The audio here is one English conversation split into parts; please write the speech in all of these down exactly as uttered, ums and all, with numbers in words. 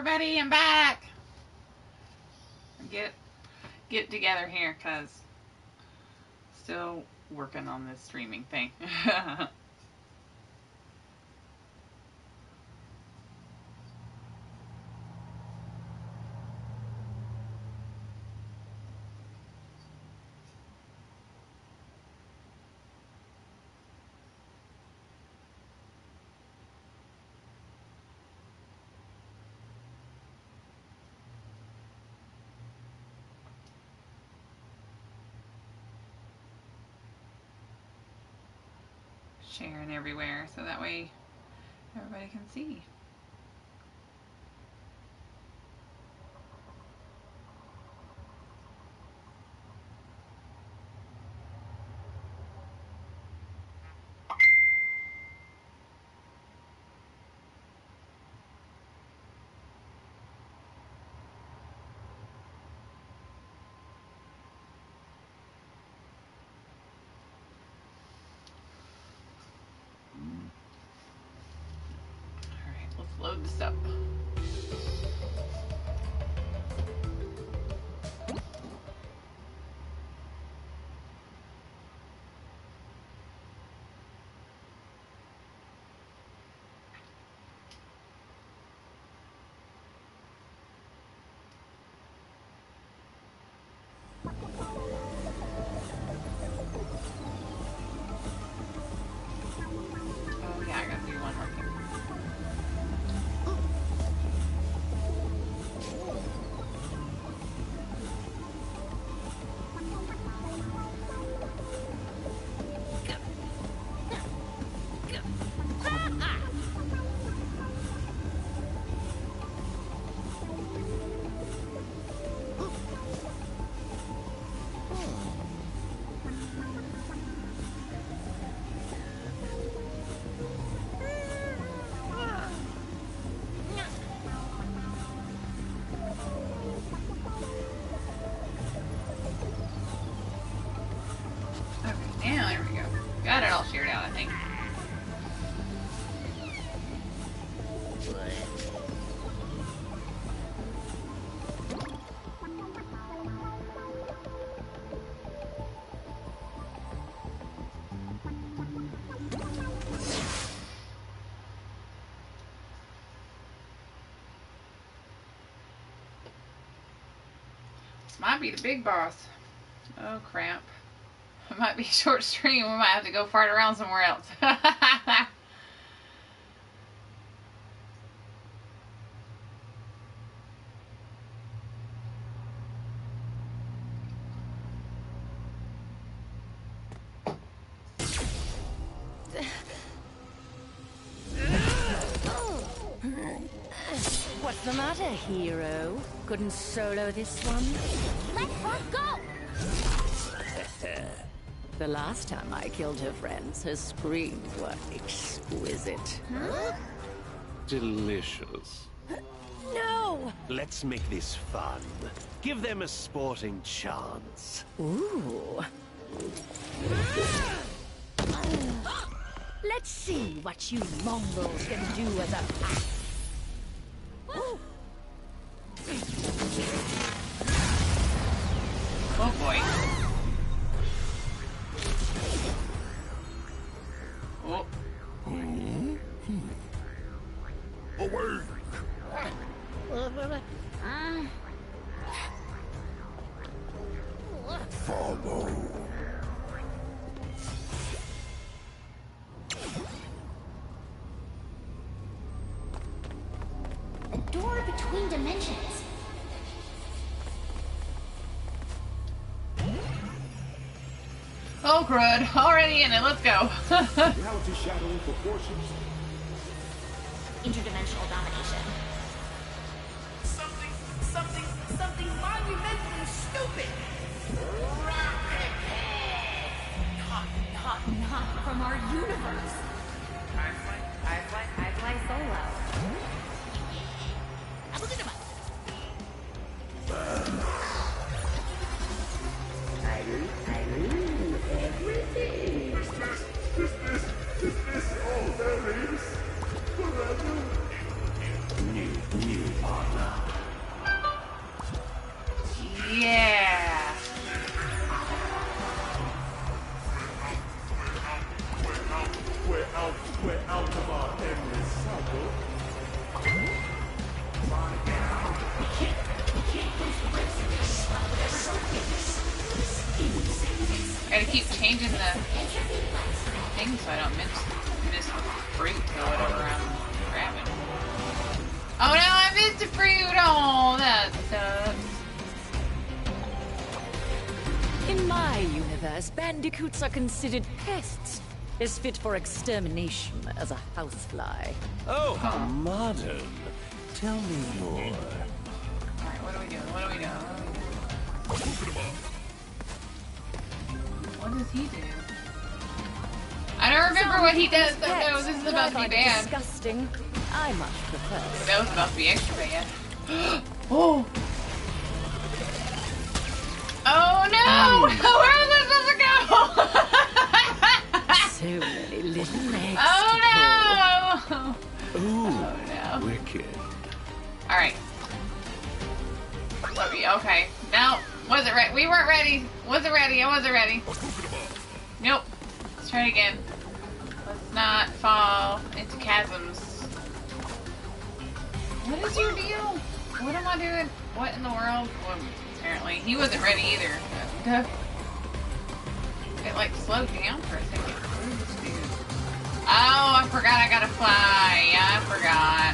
Everybody, I'm back. Get get together here, cause still working on this streaming thing. Sharing everywhere so that way everybody can see. Load this up. Oh yeah, I gotta do one more thing. Now, there we go. Got it all shared out, I think. This might be the big boss. Oh, crap. It might be a short stream. We might have to go fart around somewhere else. What's the matter, hero? Couldn't solo this one? Let her go! The last time I killed her friends, her screams were exquisite. Huh? Delicious. No! Let's make this fun. Give them a sporting chance. Ooh. Let's see what you Mongols can do as a pack. Oh boy. Oh. Away! Follow. A door between dimensions. Oh, crud. Already in it. Let's go. Reality shattering proportions. Interdimensional domination. Something, something, something monumentally stupid! Not, not, not from our universe. I fly, I fly, I fly solo. I lose everything. Is this, is this, is this all there is? Forever? New, new partner. keep changing the thing so I don't miss, miss the fruit or whatever I'm grabbing. Oh no, I missed the fruit! Oh, that sucks. In my universe, bandicoots are considered pests, as fit for extermination as a housefly. Oh, how modern. Tell me more. Alright, what are we doing? What are we doing? What are we doing? What does he do? I don't remember what he does. No, no, this is about to be bad. Disgusting. I much prefer. That was about to be extra bad. Oh! Oh no! Where was I supposed to go? So many little legs. Oh no! Ooh, Oh no. wicked. Alright. Okay. No, wasn't ready. We weren't ready. Wasn't ready. I wasn't ready. Nope. Let's try it again. Let's not fall into chasms. What is your deal? What am I doing? What in the world? Well, apparently, he wasn't ready either. Duh. It like slowed down for a second. Where is this dude? Oh, I forgot I gotta fly. Yeah, I forgot.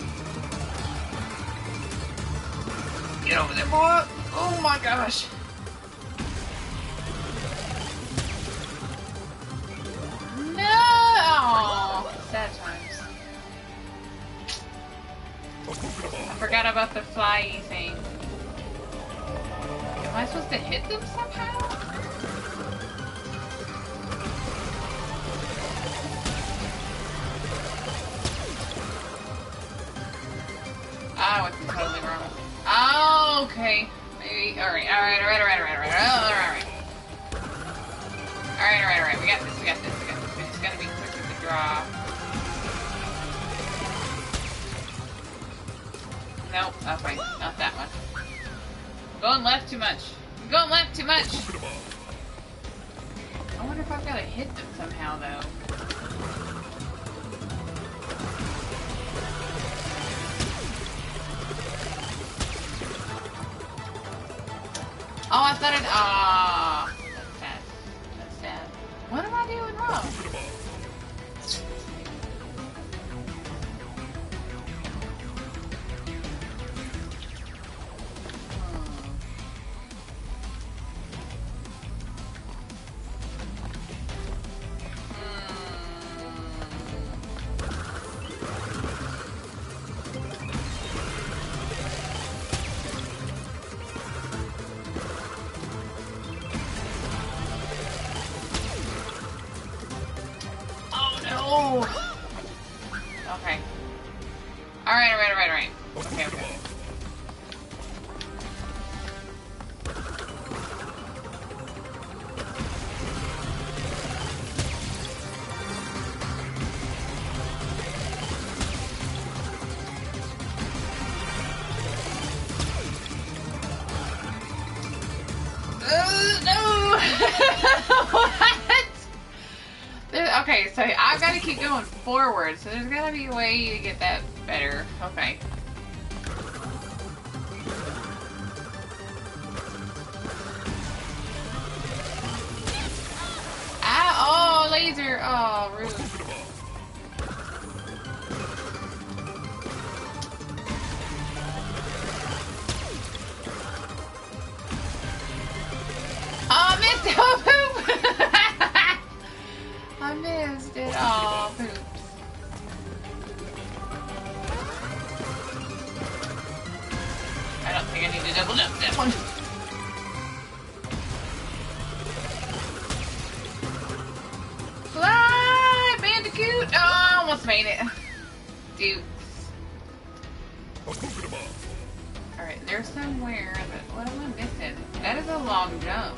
Get over there, boy. Oh my gosh. No! Sad times. I forgot about the flyy thing. Am I supposed to hit them somehow? I went totally wrong. Oh, okay. Maybe. Alright, alright, alright, alright, alright, alright, alright. Alright, alright, alright. We got this, we got this, we got this. We just gotta be quick with the draw. Nope, okay, not that one. Going left too much. I'm going left too much. I wonder if I've got to hit them somehow, though. Oh, I thought it. Ah, that's sad. That's sad. What am I doing wrong? Okay. Alright, alright, alright, alright. Okay, okay. Uh, no! What? There, okay, so I've got to keep going forward, so there's got to be a way to get that better. Okay. Ah, oh, laser. Oh, rude. Oh, I missed it. Oh, poop. I missed it. Oh, poops. I don't think I need to double jump that one. Fly, Bandicoot! Oh, I almost made it. Dude. Alright, there's somewhere that. What am I missing? That is a long jump.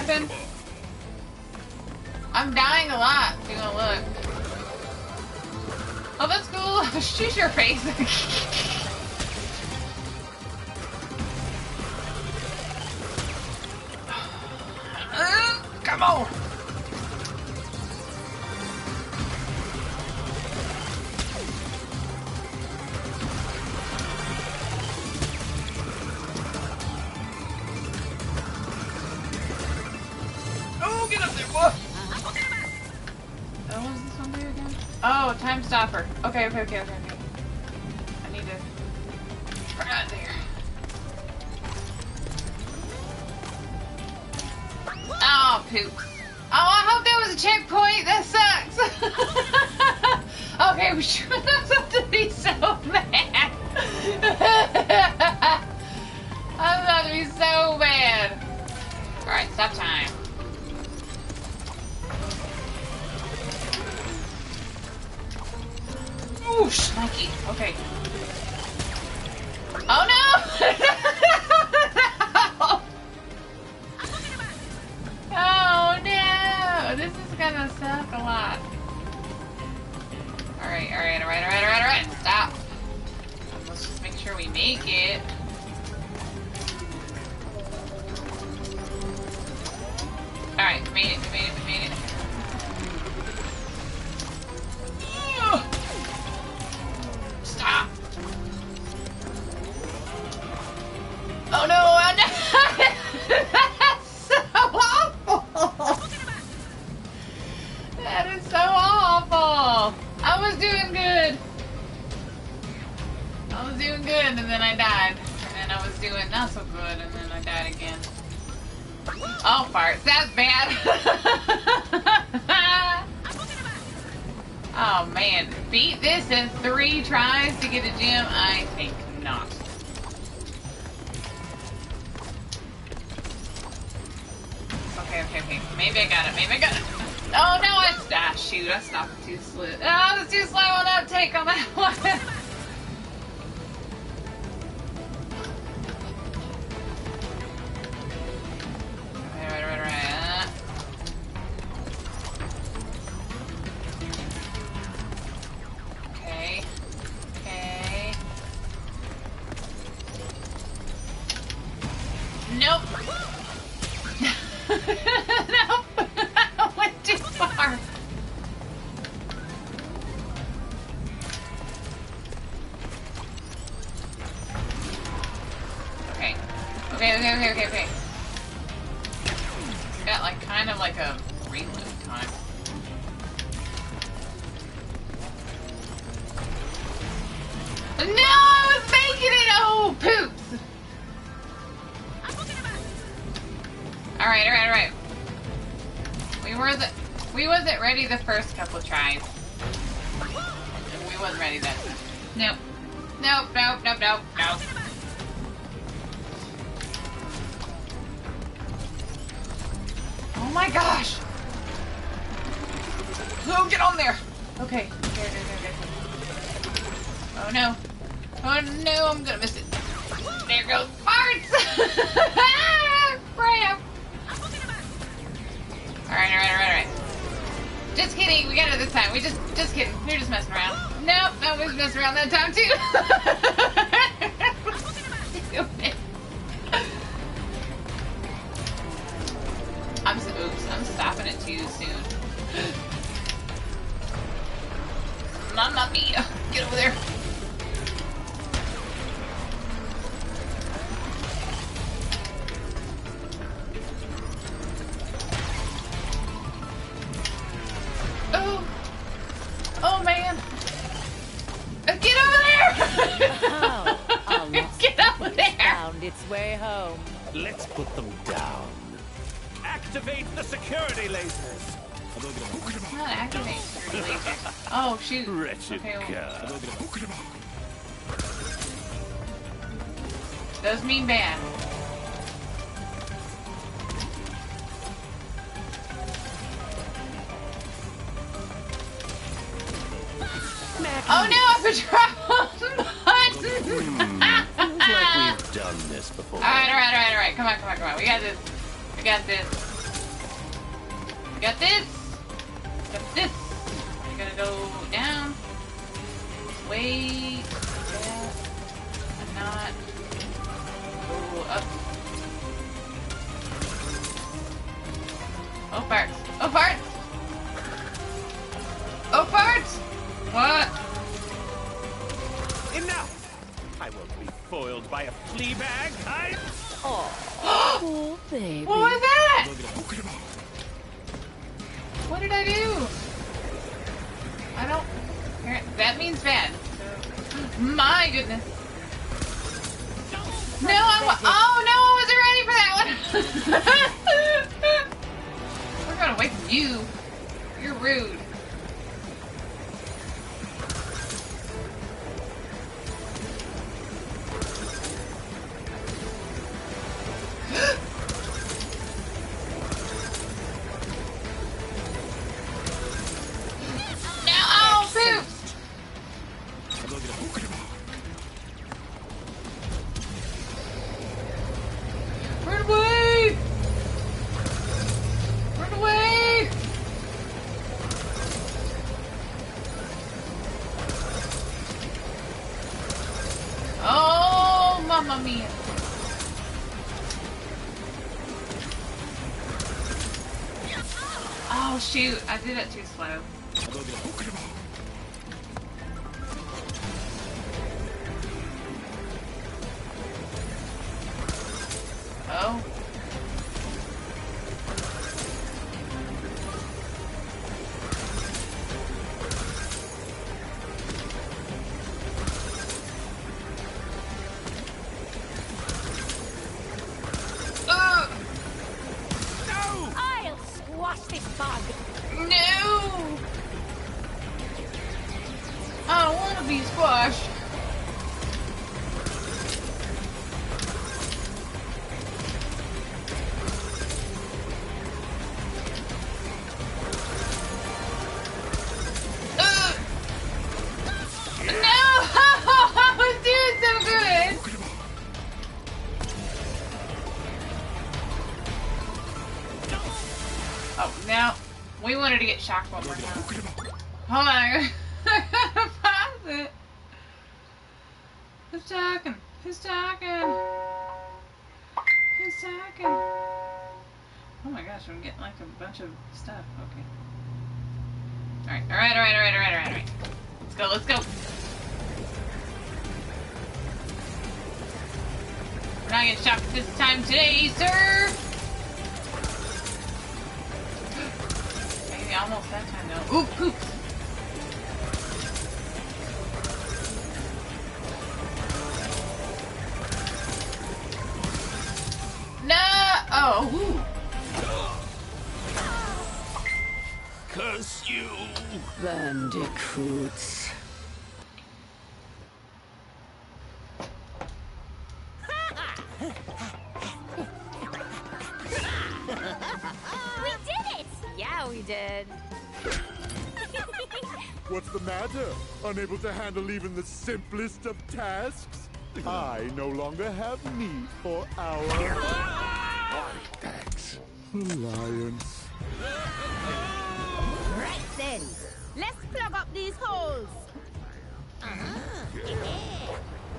happen? I'm dying a lot. If you wanna look. Oh, that's cool. Shoot your face. uh, come on. Oh, get up there, boy. Oh, what does this one do again? Oh, time stopper. Okay, okay, okay, okay, okay. I need to right there. Oh, poop. Oh, I hope that was a checkpoint. That sucks. Okay, we should have to be so mad. I'm about to be so mad. Alright, stop time. Ooh, shnikey. Okay. Oh no! Oh no! This is gonna suck a lot. Alright, alright, alright, alright, alright, alright. Stop. Let's just make sure we make it. Alright, we made it, we made it, we made it. Stop. Oh no, I know. That's so awful. That is so awful. I was doing good. I was doing good and then I died. And then I was doing not so good and then I died again. Oh, farts. That's bad. Oh man, beat this in three tries to get a gem? I think not. Okay, okay, okay. Maybe I got it. Maybe I got it. Oh no, I ah, shoot, I stopped too slow. Oh, I was too slow on uptake on that one. Right, right, right, right. Okay. Okay. Nope. Nope. I went too far. Okay. Okay, okay, okay, okay, okay. It's got like kind of like a reload time. No, I was making it! Oh, poops! Alright, alright, alright. We were the we wasn't ready the first couple tries. We wasn't ready that time. Nope. Nope, nope, nope, nope, nope. Oh my gosh! Oh, get on there! Okay. Okay, okay, okay, okay. Oh no. Oh no, I'm gonna miss it. There goes farts! Crap! Alright, alright, alright, alright. Just kidding, we got it this time. We just, just kidding. We were just messing around. Nope, no, we was messing around that time too. Stupid. I'm so, oops, I'm stopping it too soon. Mamma mia. Get over there. Oh. Oh man. Uh, Get over there. Oh, our lost Get over there. found its way home. Let's put them down. Activate the security lasers. It's not activating security lasers. Oh shoot. Wretched Okay, well, girl. those mean bad. Oh no, I forgot the button! Feels like we've done this before. Alright, alright, alright, alright. Come on, come on, come on. We got this. We got this. Got this. Got this. You're gonna go down. Wait. Yeah. And not. Go up. Oh, parts. Oh, parts. Oh, parts. What? Enough! I won't be foiled by a flea bag. I... Oh, poor baby. What was that? What did I do? I don't... That means bad. My goodness. No, I wa- Oh, no, I wasn't ready for that one. We're going away from you. You're rude. Shoot, I did it too slow. Oh. To get shocked one more time. Hold on, I gotta pause it. Who's talking? Who's talking? Who's talking? Oh my gosh, I'm getting like a bunch of stuff. Okay. Alright, alright, alright, alright, alright, alright, alright. Let's go, let's go. We're not getting shocked this time today, sir! Almost that time though. Ooh, poop! No! Oh, ooh. Curse you! Bandicoots. Did. What's the matter? Unable to handle even the simplest of tasks? I no longer have need for our... Thanks. alliance. Right then, let's plug up these holes. Uh-huh. Yeah.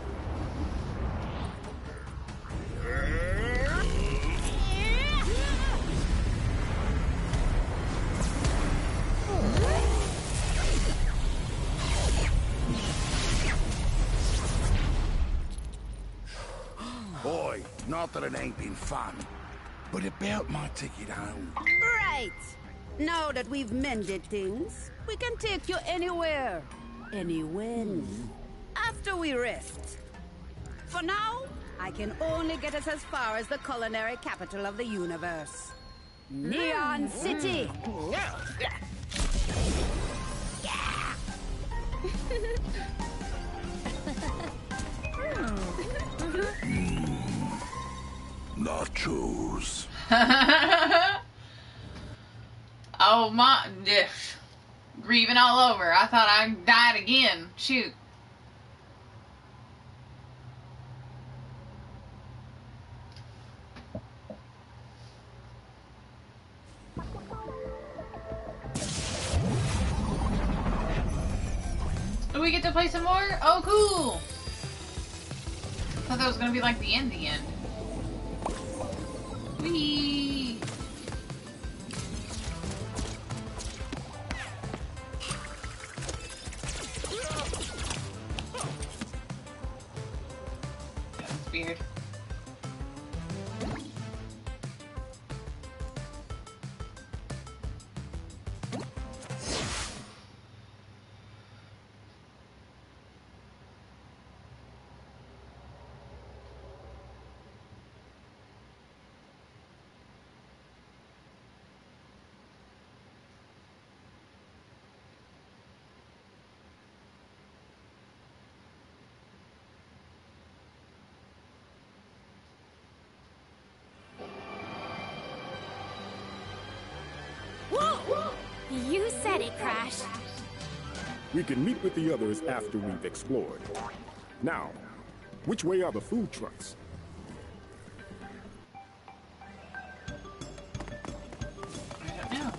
Boy, not that it ain't been fun, but about my ticket home. Right. Now that we've mended things, we can take you anywhere. Anywhen. After we rest. For now, I can only get us as far as the culinary capital of the universe. Neon City! Nachos. Oh my, dish. Grieving all over. I thought I died again. Shoot. Do we get to play some more? Oh, cool! I thought that was gonna be like the end, the end. Whee! That's weird. You said it, Crash. We can meet with the others after we've explored. Now, which way are the food trucks? I don't know.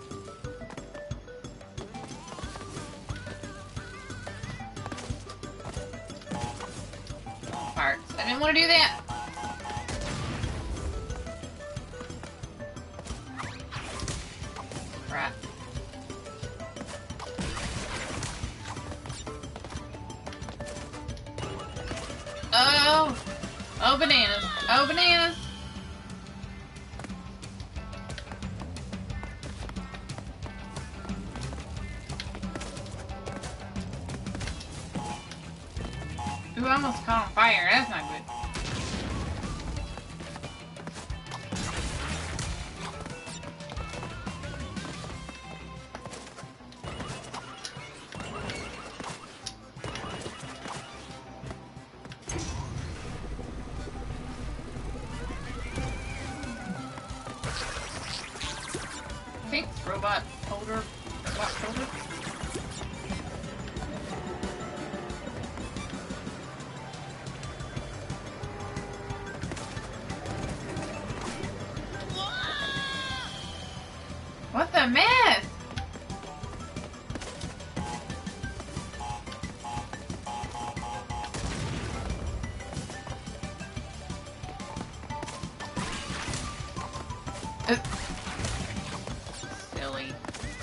Farts. I didn't want to do that. Crap. Oh! Oh, bananas. Oh, bananas. Ooh, I almost caught on fire. That's not good. Thanks, robot holder. Robot holder. What the mess? Uh, silly.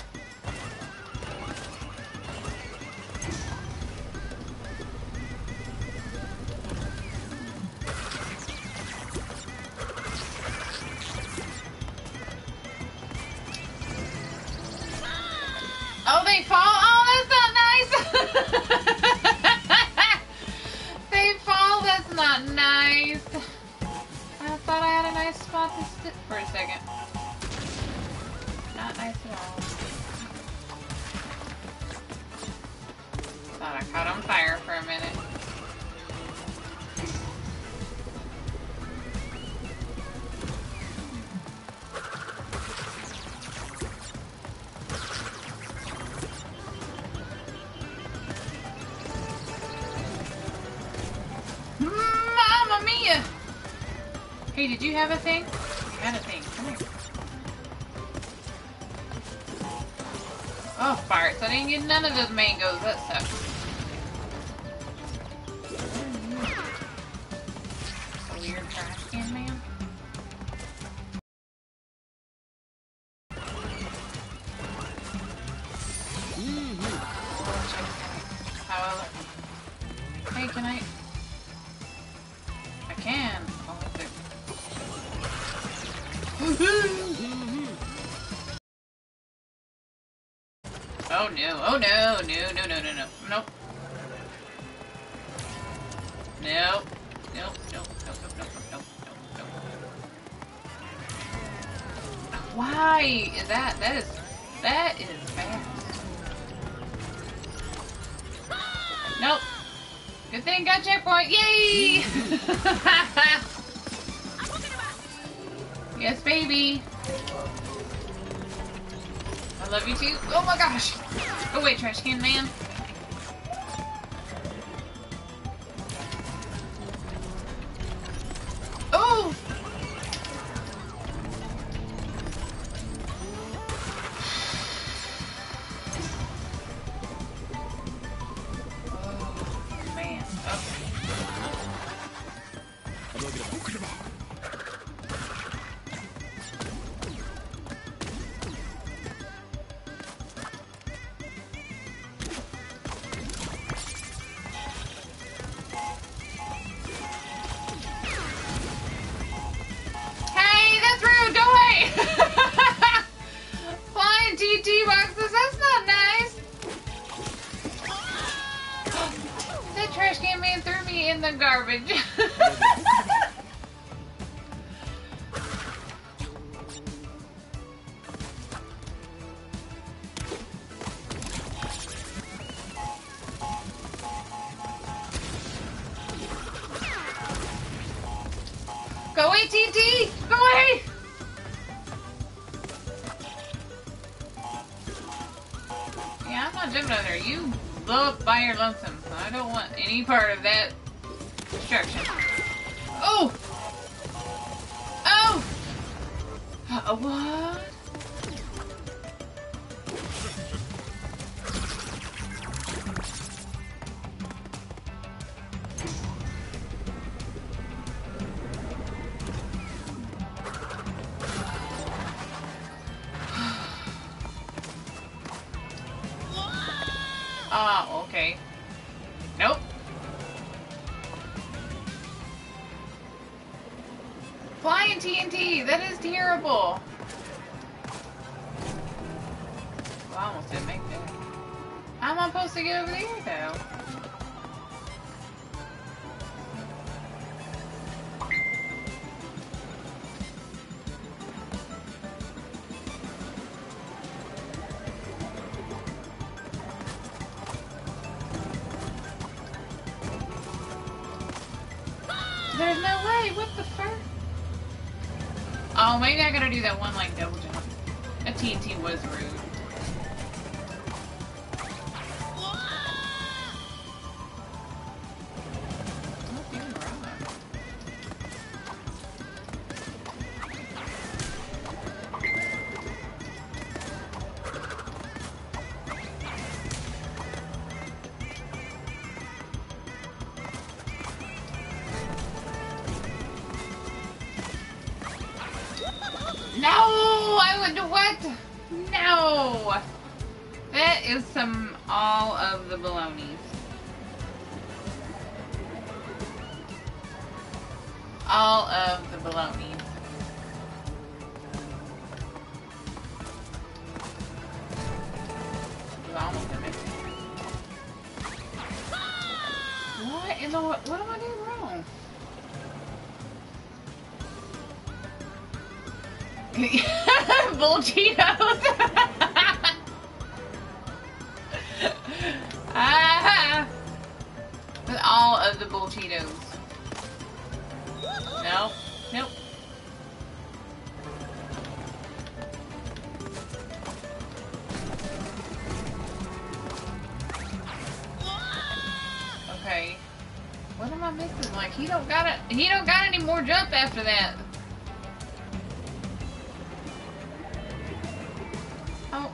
Oh, they fall? Oh, that's not nice! They fall? That's not nice. I thought I had a nice spot to sit for a second. Not nice at all. Thought I caught on fire for a minute. Mamma mia! Hey, did you have a thing? You had a thing. Come here. Oh, farts. I didn't get none of those mangoes. That sucks. A weird trash can man. However. Hey, can I? I can. I'll have to. Oh no, oh no, no, no, no, no, no, nope. Nope. Nope, nope, nope, nope, nope, nope, nope, nope. Why is that? That is, that is fast. Nope. Good thing got checkpoint. Yay! Yes, baby. I love you too. Oh my gosh. Go away, trash can man. Oh! in the garbage. Go away, T N T! Go away! Yeah, I'm not jumping over there. You blow up by your lonesome. I don't want any part of that destruction. Oh! Oh! Uh, what? Oh, okay. Nope. Flying T N T! That is terrible! Well, I almost didn't make that. How am I supposed to get over there, though? There's no way. What the fuck? Oh, maybe I gotta do that one like double jump. A T N T was rude. Not doing wrong. No! I would what? No! That is some all of the baloney. All of the baloney. Almost didn't make it. What in the what am I doing wrong? Bullcheetos! Ah! With all of the Bullcheetos. Nope. Nope. Okay. What am I missing? Like, he don't got it. He don't got any more jump after that. Oh.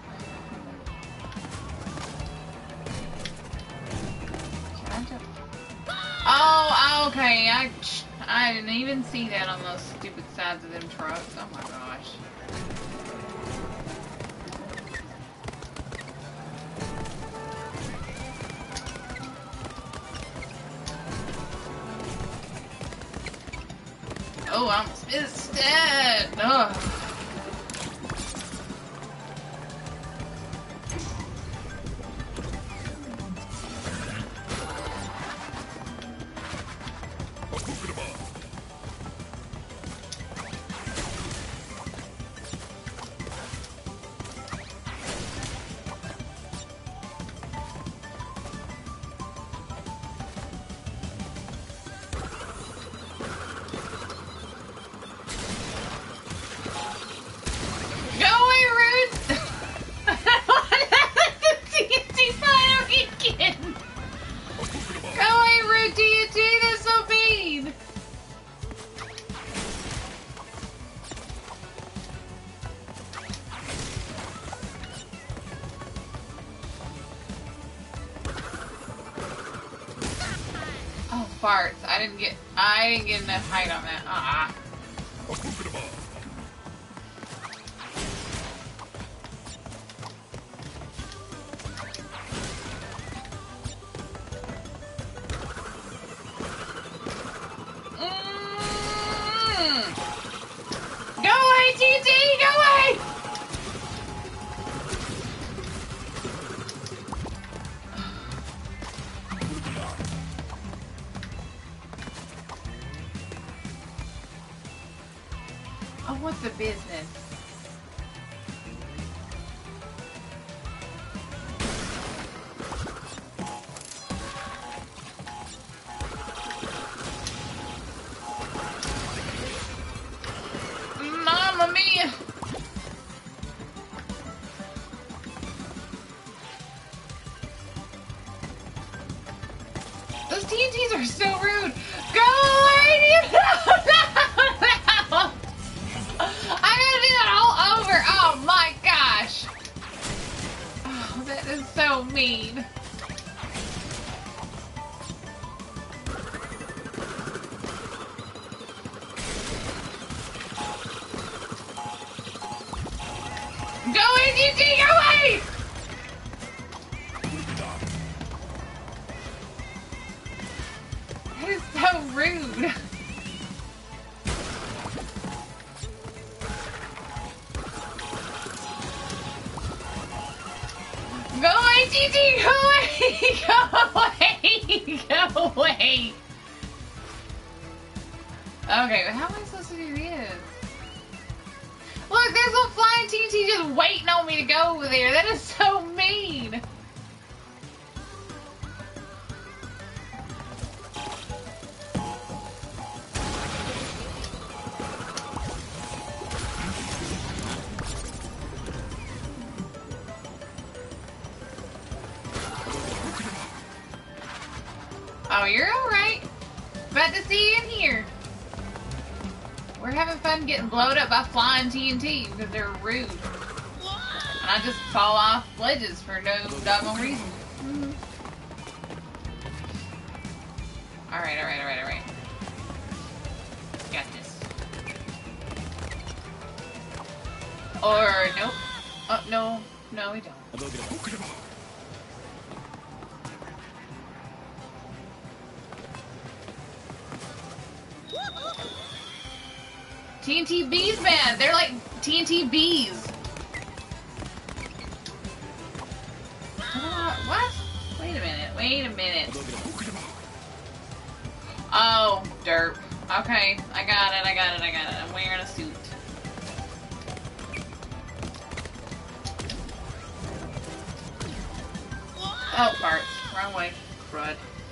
Can I jump? Oh, okay. I, I didn't even see that on those stupid sides of them trucks. Oh my gosh. Oh, I almost missed it. Ugh. Farts. I didn't get I didn't get enough height on that. Ah. Mm. Go away, T T! Go away! Oh, what's the business? Mamma mia! Those T N Ts are so rude! Go away! No, no, no! I gotta do that all over! Oh my gosh! Oh, that is so mean. Go away, T N T! Go away! That is so rude. Go away, T T! Go away! Go away! Go away! Okay, how am I supposed to do this? Look, there's a flying T N T just waiting on me to go over there. That is so mean. Oh, you're alright. Glad to see you in here. We're having fun getting blowed up by flying T N T because they're rude. And I just fall off ledges for no doggone reason. Mm-hmm. Alright, alright, alright, alright. Got this. Or, nope. Oh, no. No, we don't. T N T bees, man! They're like T N T bees! Uh, what? Wait a minute, wait a minute. Oh, derp. Okay, I got it, I got it, I got it. I'm wearing a suit. Oh, farts. Wrong way. Crud.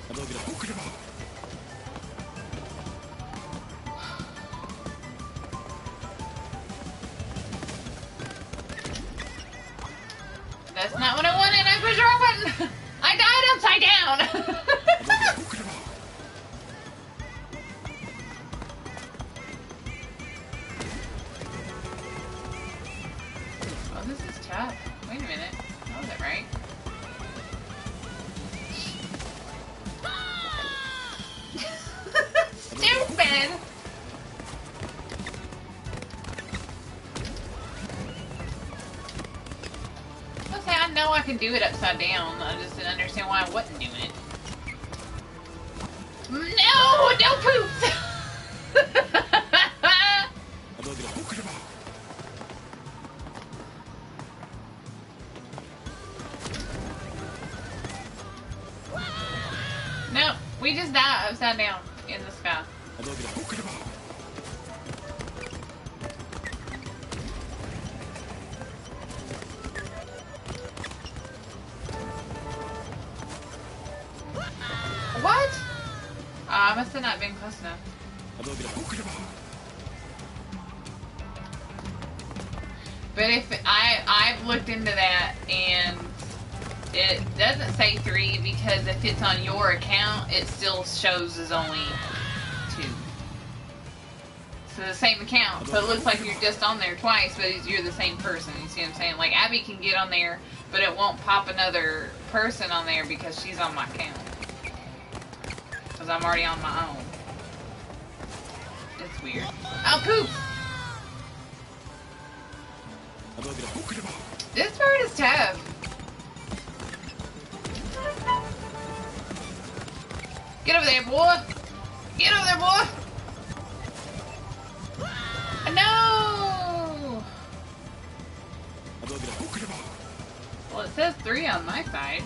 That's not what I wanted. I pushed the wrong button. I died upside down. Oh, this is tough. Wait a minute. That wasn't right. Stupid. I know I can do it upside down. I just didn't understand why I wasn't doing it. No! No poops! No, we just died upside down in the sky. What? Uh, I must have not been close enough. But if I I've looked into that and it doesn't say three because if it's on your account, it still shows as only two. So the same account, so it looks like you're just on there twice, but you're the same person. You see what I'm saying? Like Abby can get on there, but it won't pop another person on there because she's on my account. Because I'm already on my own. It's weird. Oh, poop! This part is tough. Get over there, boy! Get over there, boy! No! Well, it says three on my side.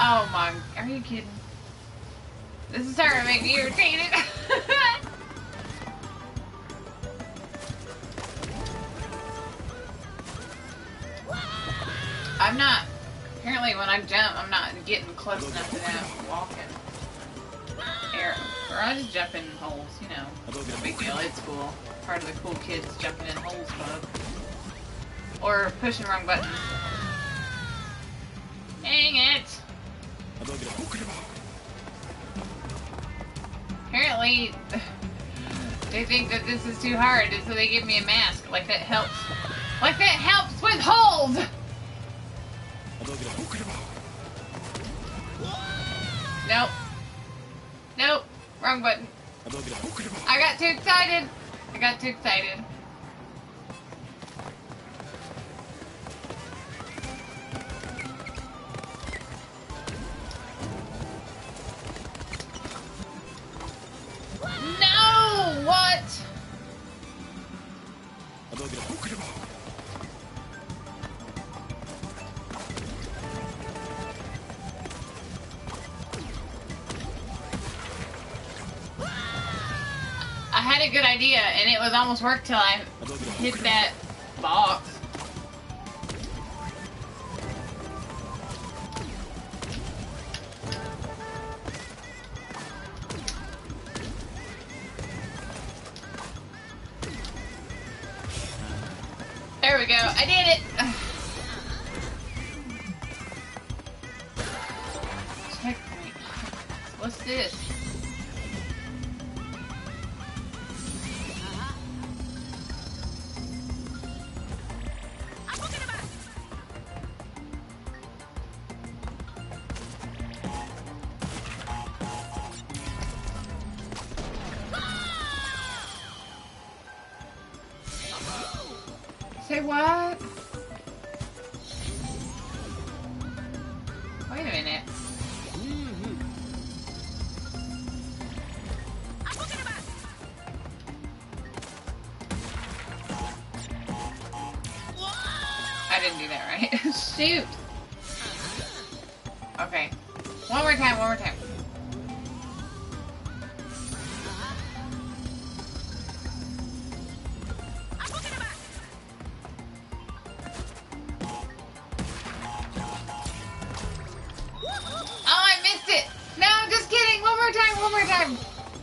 Oh my, are you kidding? This is starting to make me irritated. I'm not, apparently when I jump, I'm not getting close enough to that walking arrow. Or I just jump in holes, you know. No big deal, it's cool. Part of the cool kids jumping in holes club. Or pushing wrong buttons. Dang it! Apparently, they think that this is too hard, and so they give me a mask. Like that helps. Like that helps with holes! Nope. Nope. Wrong button. I got too excited. I got too excited. No! What? I had a good idea, and it was almost worked till I hit that box. There we go. I did it. Checkpoint. What's this? Say what? Wait a minute. I didn't do that right. Shoot. Okay. One more time, one more time. One more time.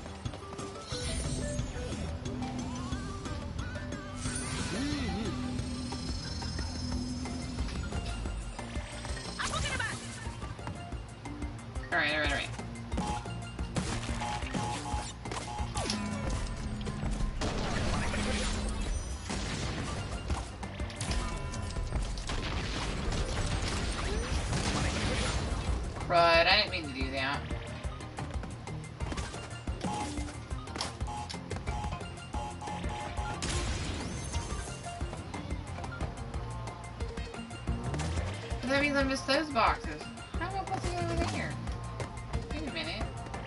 Alright, alright, alright. Right, I didn't mean to do that. That means I missed those boxes. How am I supposed to get over there? Wait a minute.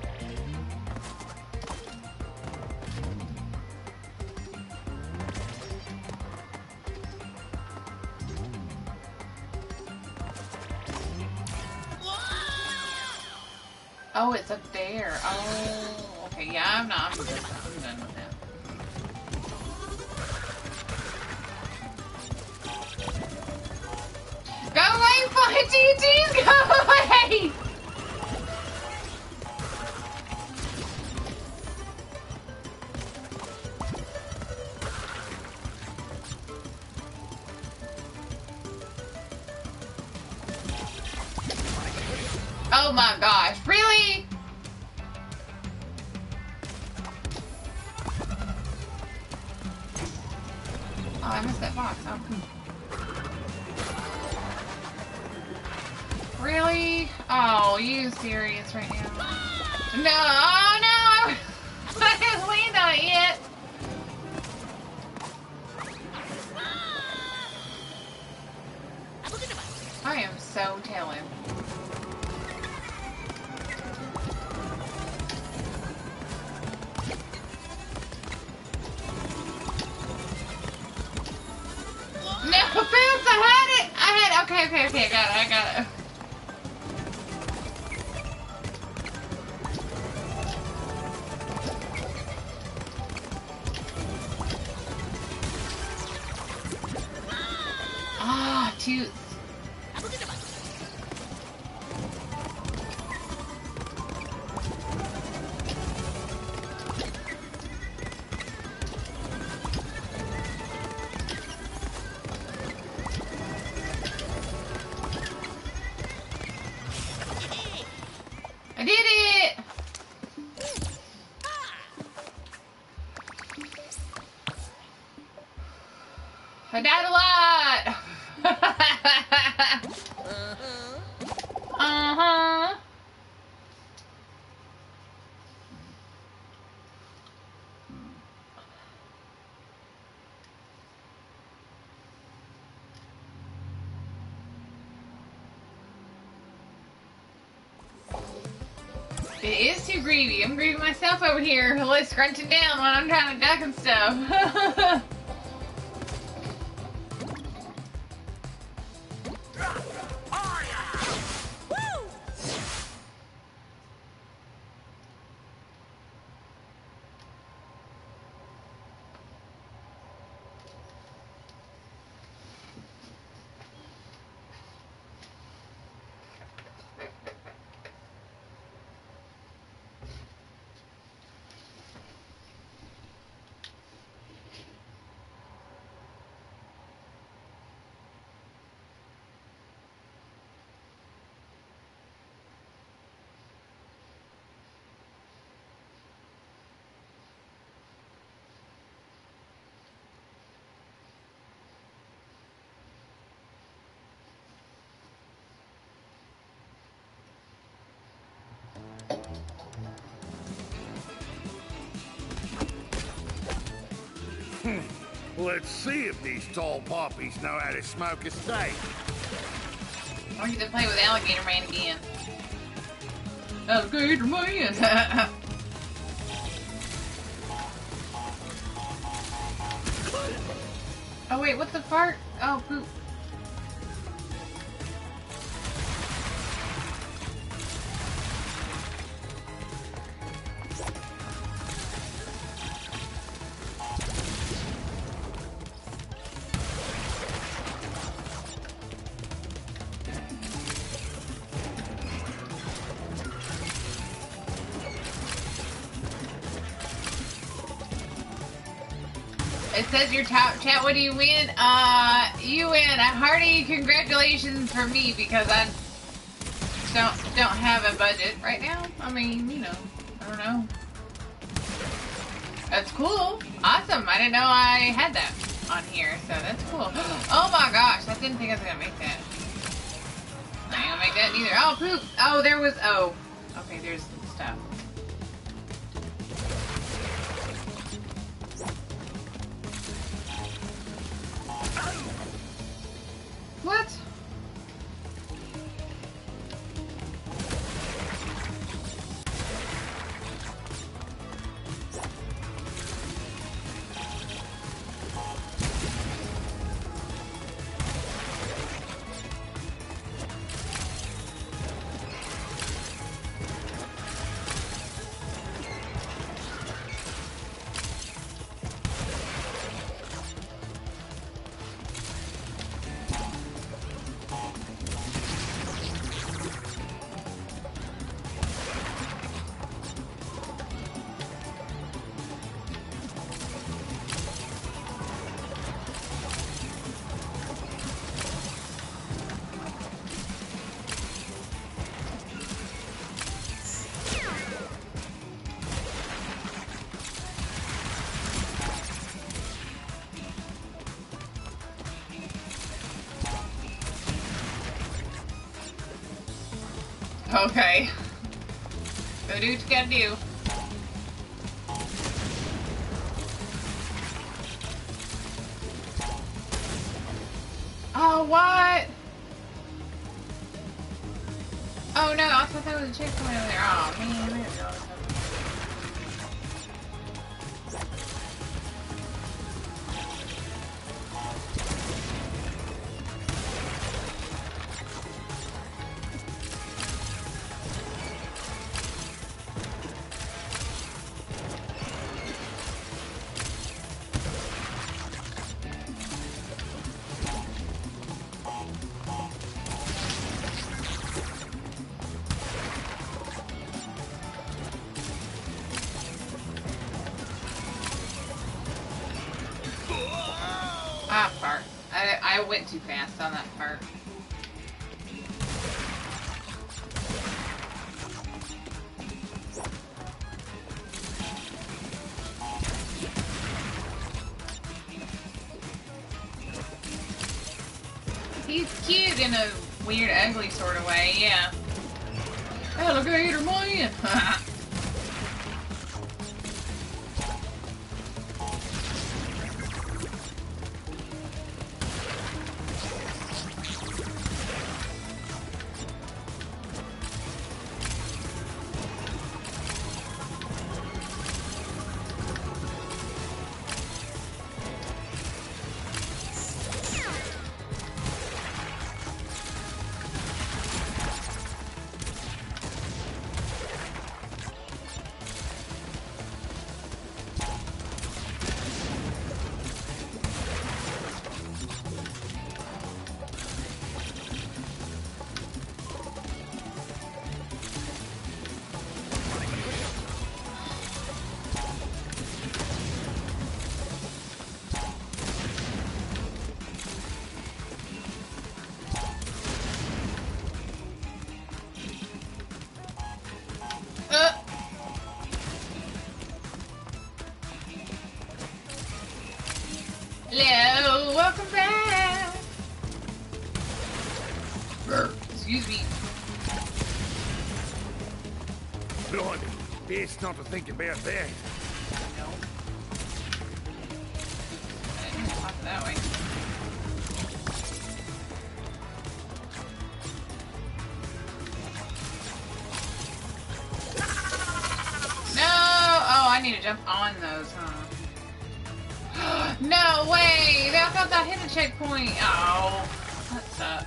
Oh, it's up there. Oh, okay. Yeah, I'm not. I'm, just, I'm done with that. Go away, Fun T Ts! Go away! Oh my gosh, really? Oh, I missed that box. Oh, cool. Really? Oh, you serious right now? No, oh no! I haven't landed on it yet. I am so telling. No, bounce! I had it! I had it! Okay, okay, okay, I got it, I got it. tooth. I did it! I died a lot! Uh-huh. It is too greedy. I'm greedy myself over here, like scrunching down when I'm trying to duck and stuff. Let's see if these tall poppies know how to smoke a steak. Or you can play with Alligator Man again. Alligator Man! Oh wait, what's the fart? Oh, poop. It says your top chat, what do you win? Uh, you win a hearty congratulations for me because I don't don't have a budget right now. I mean, you know, I don't know. That's cool. Awesome. I didn't know I had that on here, so that's cool. Oh my gosh, I didn't think I was gonna make that. I ain't gonna make that neither. Oh, poop. Oh, there was, oh. Okay, there's stuff. What? Okay. Go do what you gotta do. Oh, what? Oh no, I thought that was a checkpoint over there. Oh man, there it goes. I went too fast on that part. He's cute in a weird, ugly sort of way, yeah. Alligator man! Hello, welcome back. Excuse me. Blimey, best not to think about that. No. I didn't talk that way. No! Oh, I need to jump on those, huh? No way! I thought that hit a checkpoint. Oh, that sucks.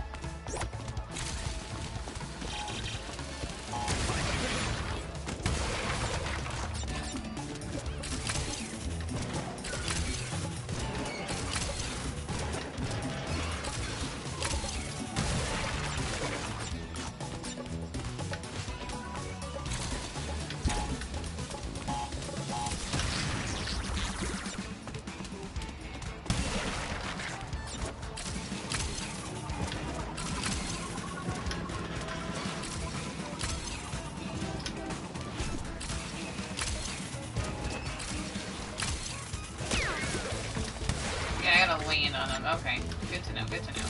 Yeah, I gotta land on them. Okay, good to know, good to know.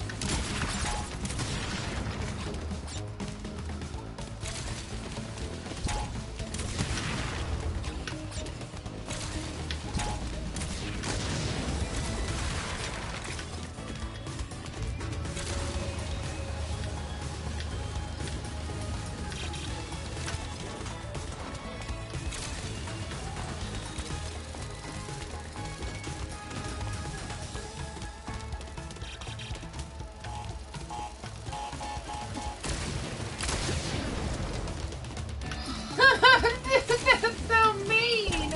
That's so mean!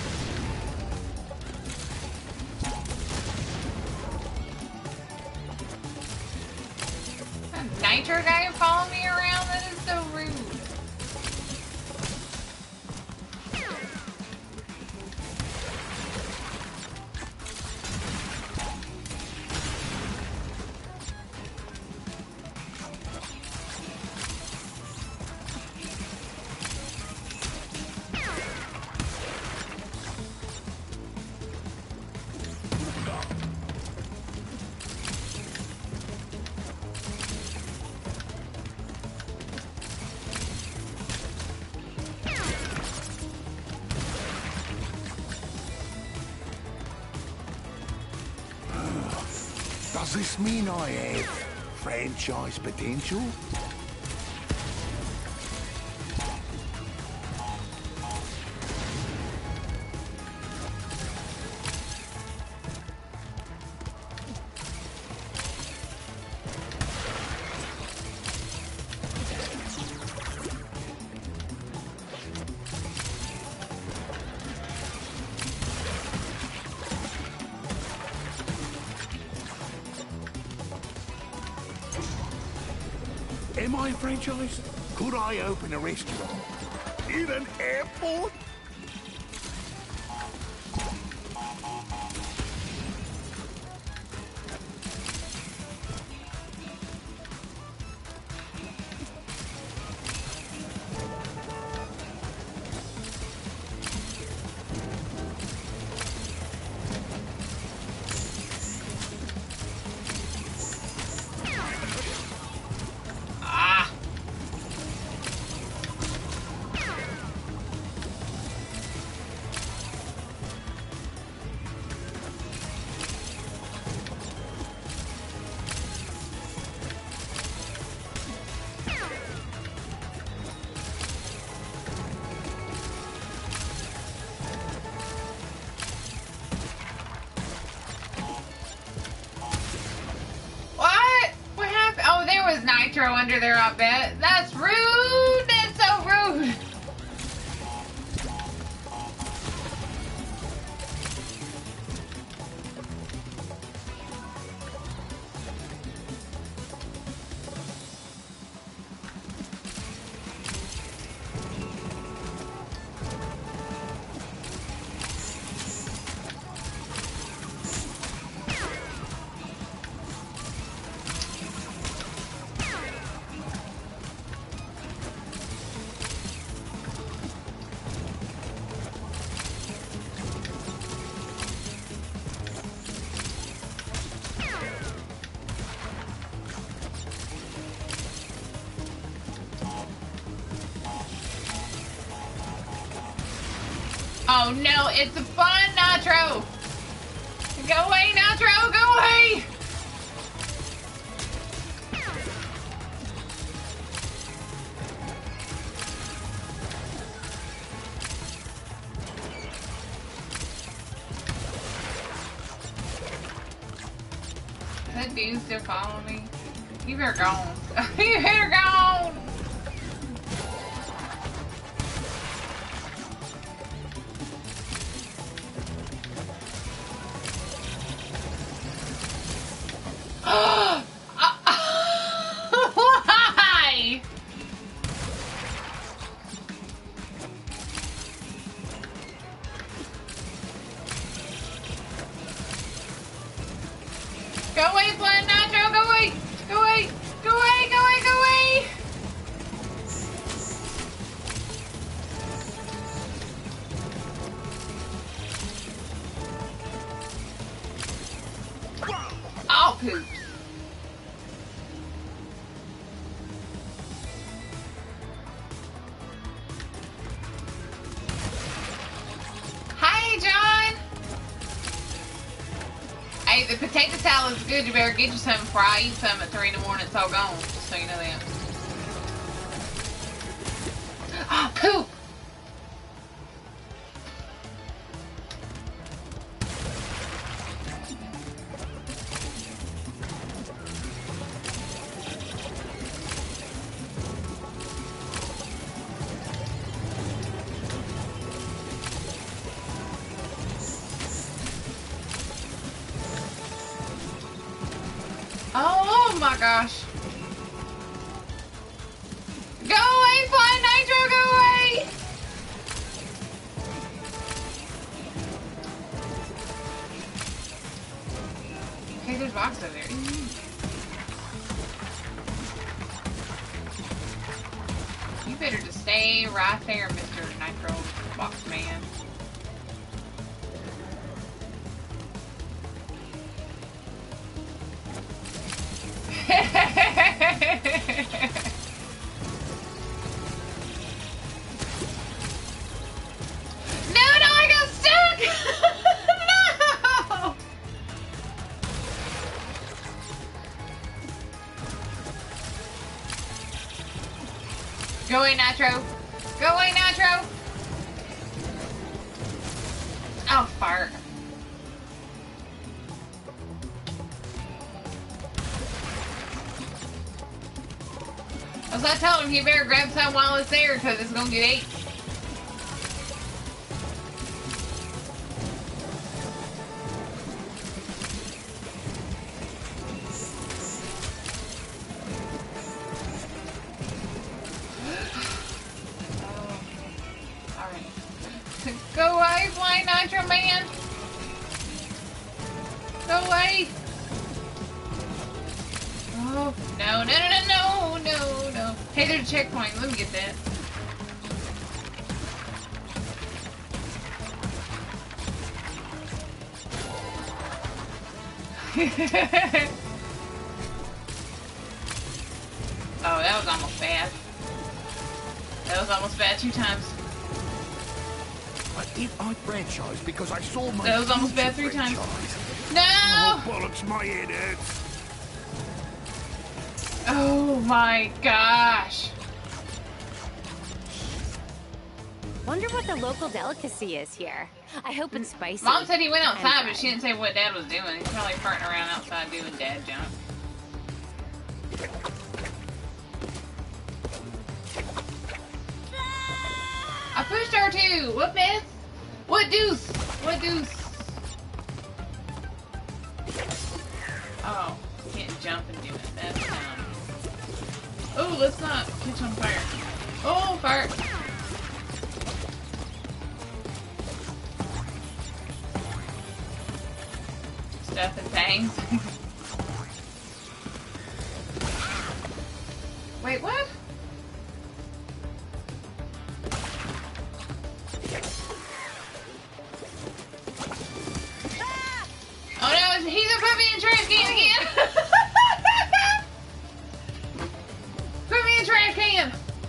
That Nitro guy following me around? That is so rude. Does this mean I have franchise potential? Am I a franchise? Could I open a restaurant in an airport? Nitro under there, I bet. That's rude! That's so rude! Oh no, it's a fun Nitro! Go away, Nitro, go away! Is that dude still following me? You better go on. You better go on! Why? Go away, Flying Nitro, go away! Go away! Go away, go away, go away! Oh, poop. Hey, John! Hey, the potato salad is good. You better get you some before I eat some at three in the morning. It's all gone, just so you know that. Oh, poop! Oh my gosh. Go away, Flying Nitro, go away! Hey, there's a box over there. You better just stay right there, Mister Nitro Box Man. No, no, I got stuck! No! Go away, Nitro. Go away, Nitro. Oh, fart. I was I told him he better grab some while it's there because it's gonna get ate. Oh. Alright. Go away, Flying Nitro Man! Go away! Oh, no, no, no, no, no, no, no. Hey, there's a checkpoint. Let me get that. Oh, that was almost bad. That was almost bad two times. I did my franchise because I saw my That was almost bad three franchise. times. No! Oh, bollocks, my head hurts. Oh my gosh. Wonder what the local delicacy is here. I hope it's spicy. Mom said he went and outside, but fried. she didn't say what Dad was doing. He's probably farting around outside doing dad junk. What mess? What deuce? What deuce? Oh, can't jump and do it. That's dumb. Oh, let's not catch on fire. Oh, fire! Stuff and things. Wait, what? Oh no, he's gonna put me in trash can again! Put me in trash can!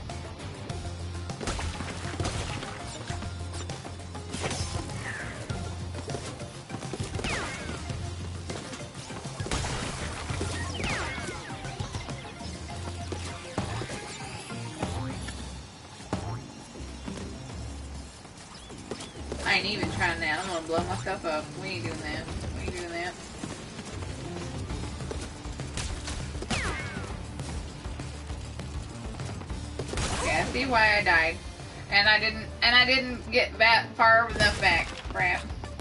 I ain't even trying that. I'm gonna blow myself up. We ain't doing that. We ain't doing that. Okay, I see why I died. And I didn't and I didn't get that far enough back. Crap.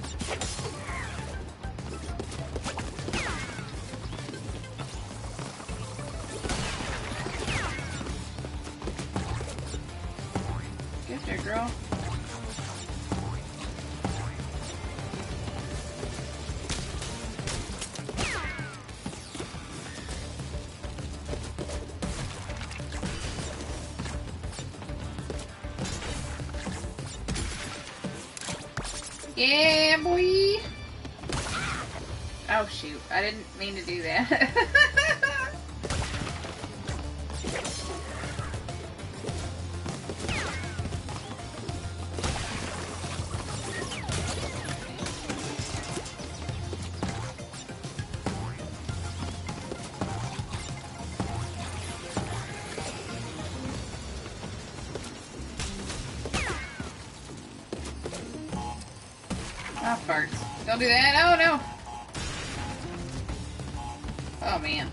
Get there, girl. Yeah, boy! Oh, shoot. I didn't mean to do that. Oh, farts. Don't do that. Oh, no. Oh, man.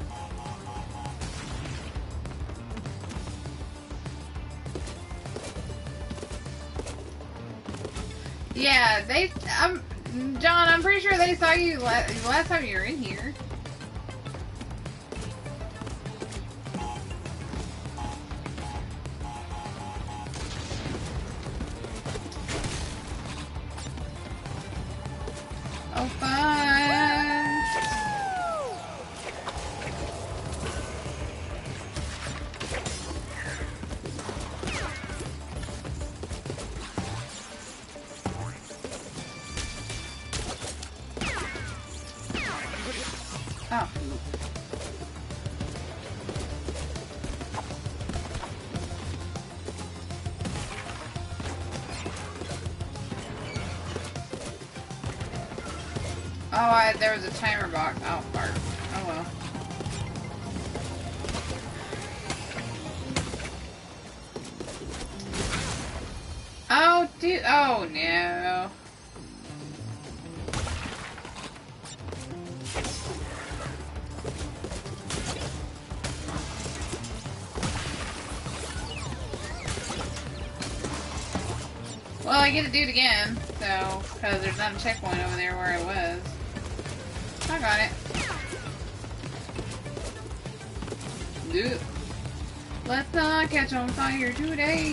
Yeah, they... I'm... John, I'm pretty sure they saw you la last time you were in here. Oh, fun! Oh. Oh, I, there was a timer box. Oh, fart. Oh, well. Oh, dude. Oh, no. Well, I get to do it again, so, because there's not a checkpoint over there where I was. I got it. Do it. Let's not catch on fire today.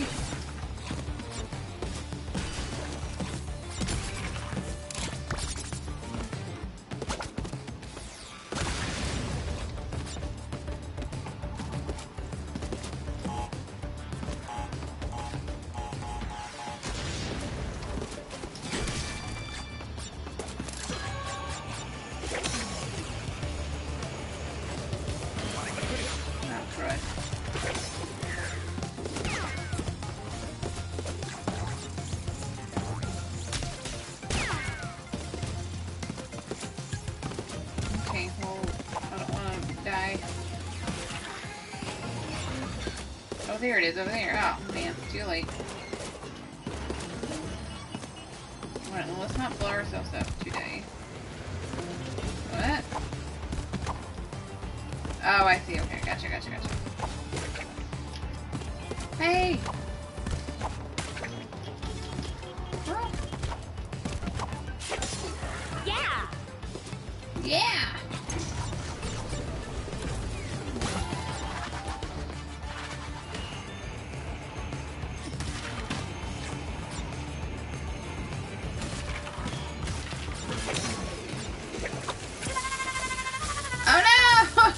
Okay, well, I don't want to die. Oh, there it is, over there. Oh, man, too late. Alright, well, let's not blow ourselves up today. What? Oh, I see. Okay, gotcha, gotcha, gotcha. Hey! Yeah! Oh no!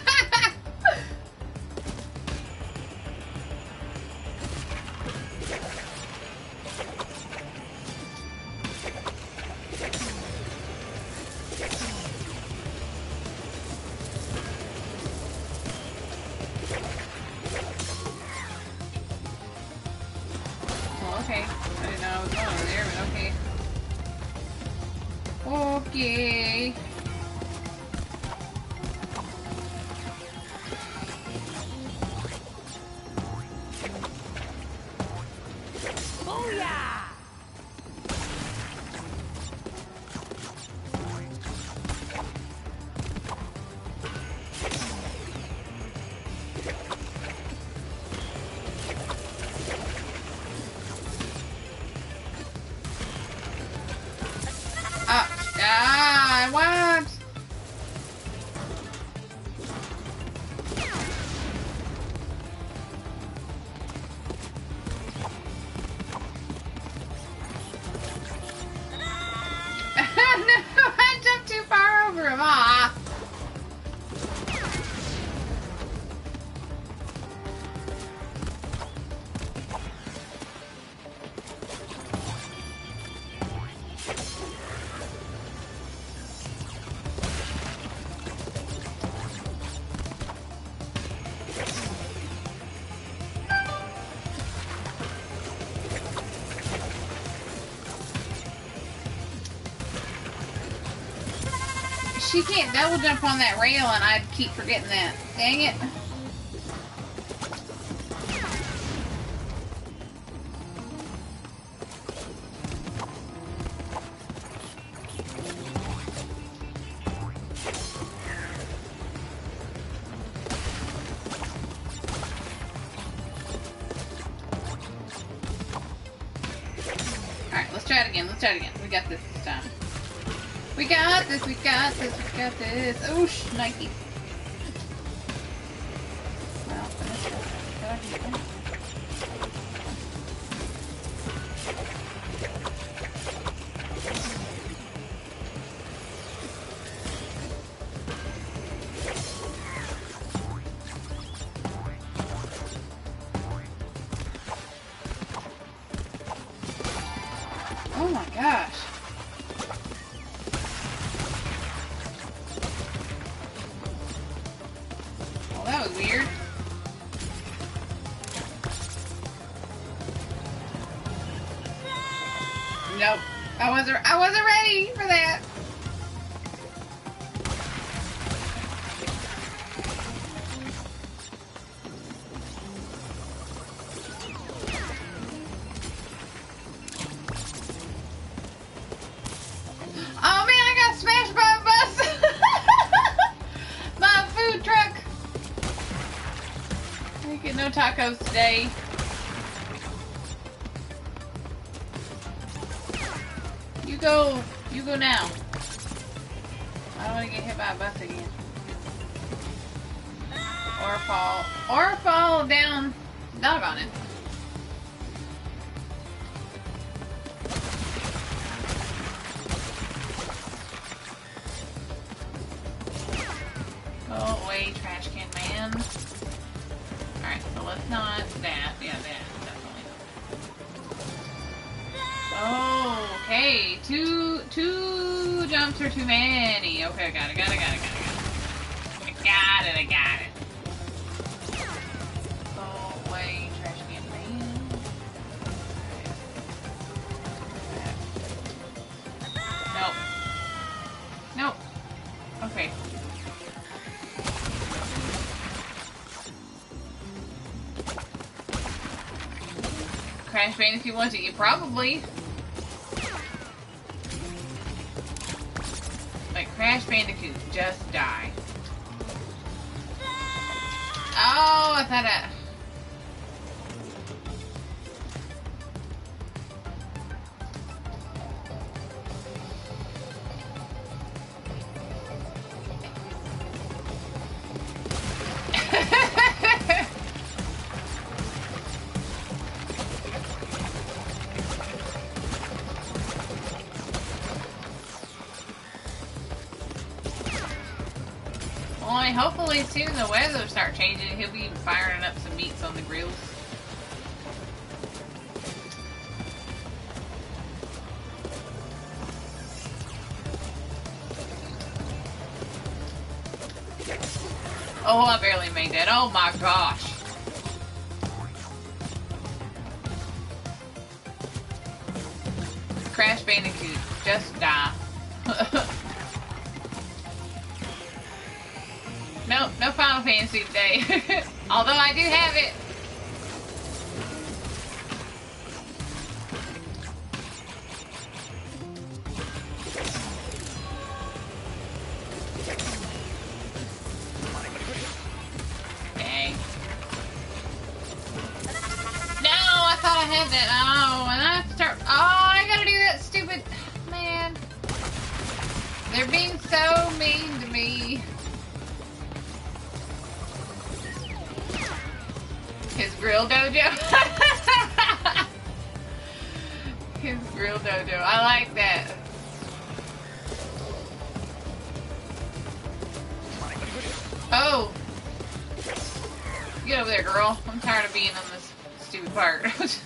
Well, okay. I didn't know I was going over there, but okay. Okay. Ah, ah, what? No, I jumped too far over him. Ah. She can't double jump on that rail, and I keep forgetting that. Dang it. Alright, let's try it again. Let's try it again. We got this this time. We got this, we got this, we got this. Oosh, Nike. Well, that's good. Oh my gosh. Well, that was weird. Nope. I wasn't I wasn't ready for that. Oh man, I got smashed by a bus! By a food truck! I get no tacos today. You go, you go now. I don't want to get hit by a bus again. Or fall, or fall down. Doggone it. Go away, trash can man. Alright, so let's not that. Yeah, that. Definitely. Okay, two two jumps are too many. Okay, I got it, got it, got it, got it, got it. I got it, I got it. Go away, trash can man. Nope. Nope. Okay. Crash Bandicoot wants it, you probably. Like Crash Bandicoot, just die. Oh, I thought I... mean, hopefully soon the weather will start changing. He'll be firing up some meats on the grills. Oh, I barely made that. Oh my gosh. Crash Bandicoot, just die. No, no Final Fantasy today. Although I do have it. Dang. No, I thought I had that. Oh, and I have to start. Oh, I gotta do that stupid. Man. They're being so mean to me. His grill dojo. His grill dojo. I like that. Oh. Get over there, girl. I'm tired of being on this stupid part.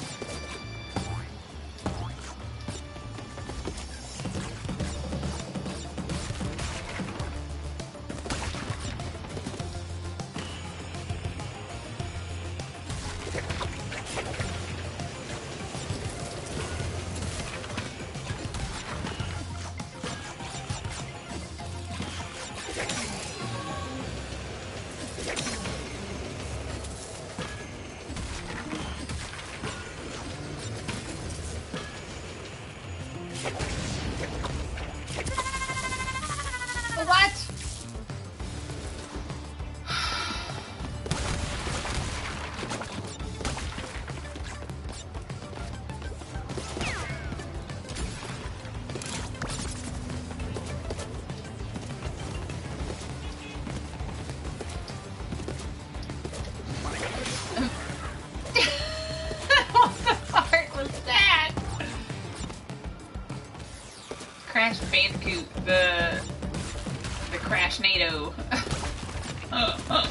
Crash Bandicoot, the the Crashnado. uh, uh.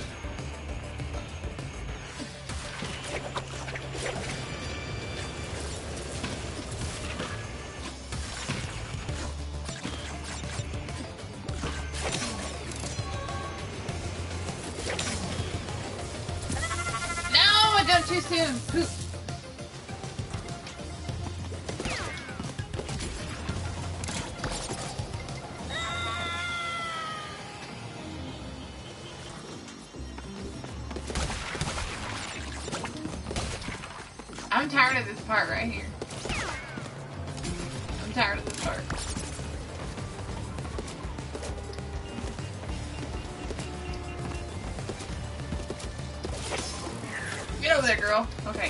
No, I done too soon. Poop. I'm tired of this part right here. I'm tired of this part. Get over there, girl. Okay.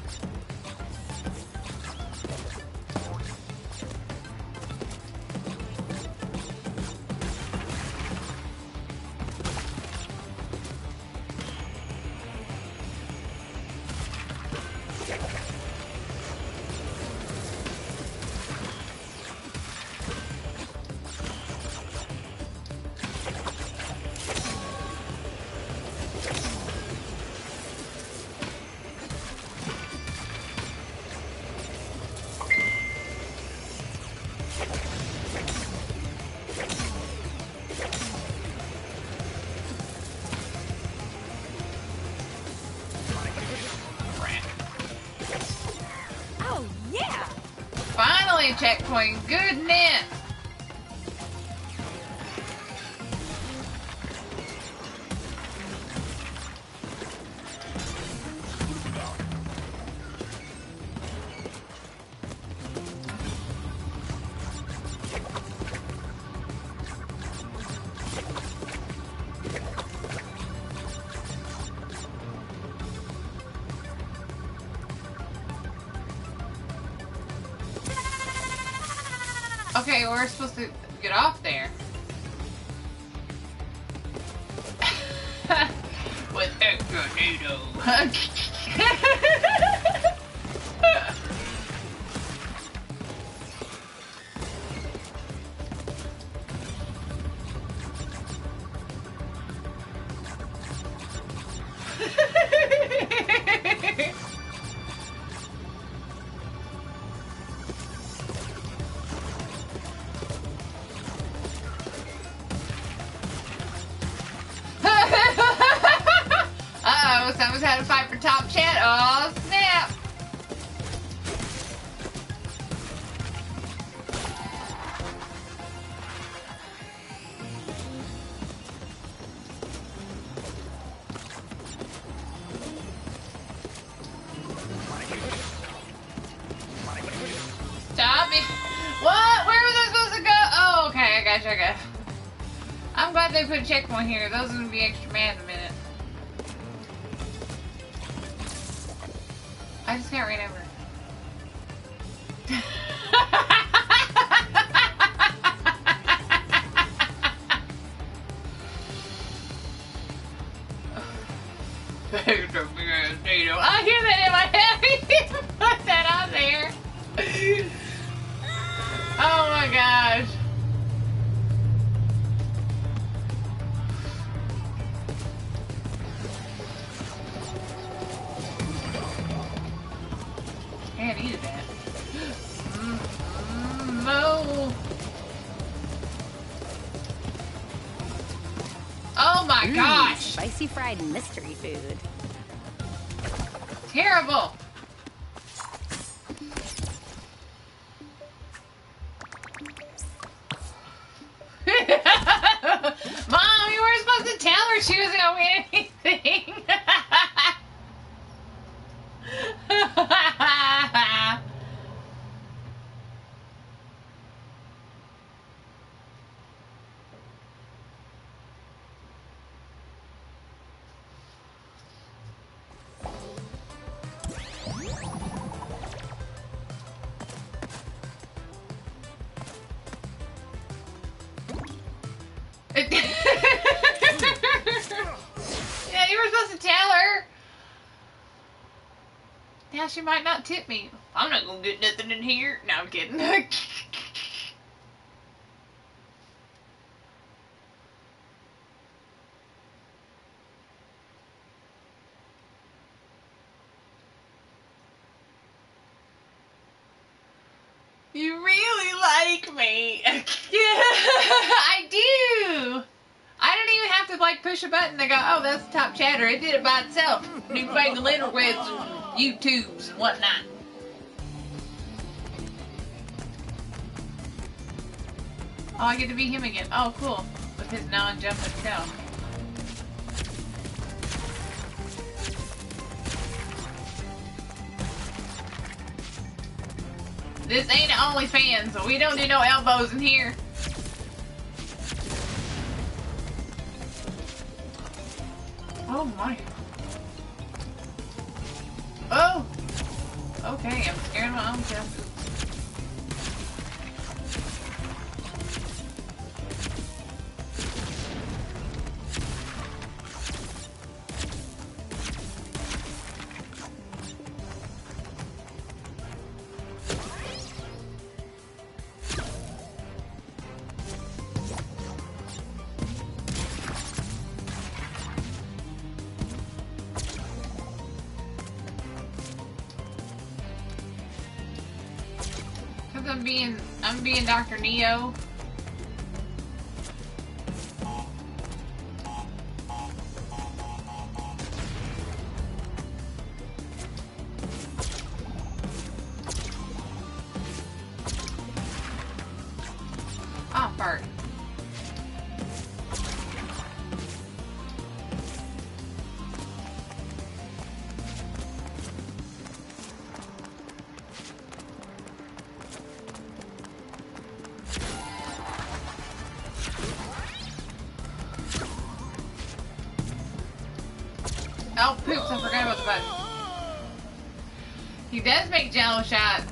Checkpoint, goodness! Okay, we're supposed to get off there. With extra noodle. Uh-oh, someone's had a fight for top chat. Oh, snap. Stop it. What? Where was I supposed to go? Oh, okay, I gotcha, I gotcha. I'm glad they put a checkpoint here. Those are gonna be extra mad in a minute. I just can't remember. I hear that in my head. Put that on there. Oh my gosh. Can't eat that. Mm, mm, no. Oh my Mm, gosh. Spicy fried mystery food. Terrible. Mom, you weren't supposed to tell her she wasn't gonna win anything. Yeah, you were supposed to tell her. Yeah, she might not tip me. I'm not gonna get nothing in here. No, I'm kidding. You really like me. Yeah, I do. I didn't even have to like push a button to go, oh, that's the top chatter. It did it by itself. Newfangled interwebs and YouTubes and whatnot. Oh, I get to be him again. Oh, cool. With his non-jumping self. This ain't an OnlyFans, so we don't do no elbows in here. Oh my. Oh! Okay, I'm scared of my own self. I'm being, I'm being Doctor Neo. Oh, fart. Oh, poops, I forgot about the button. He does make jello shots.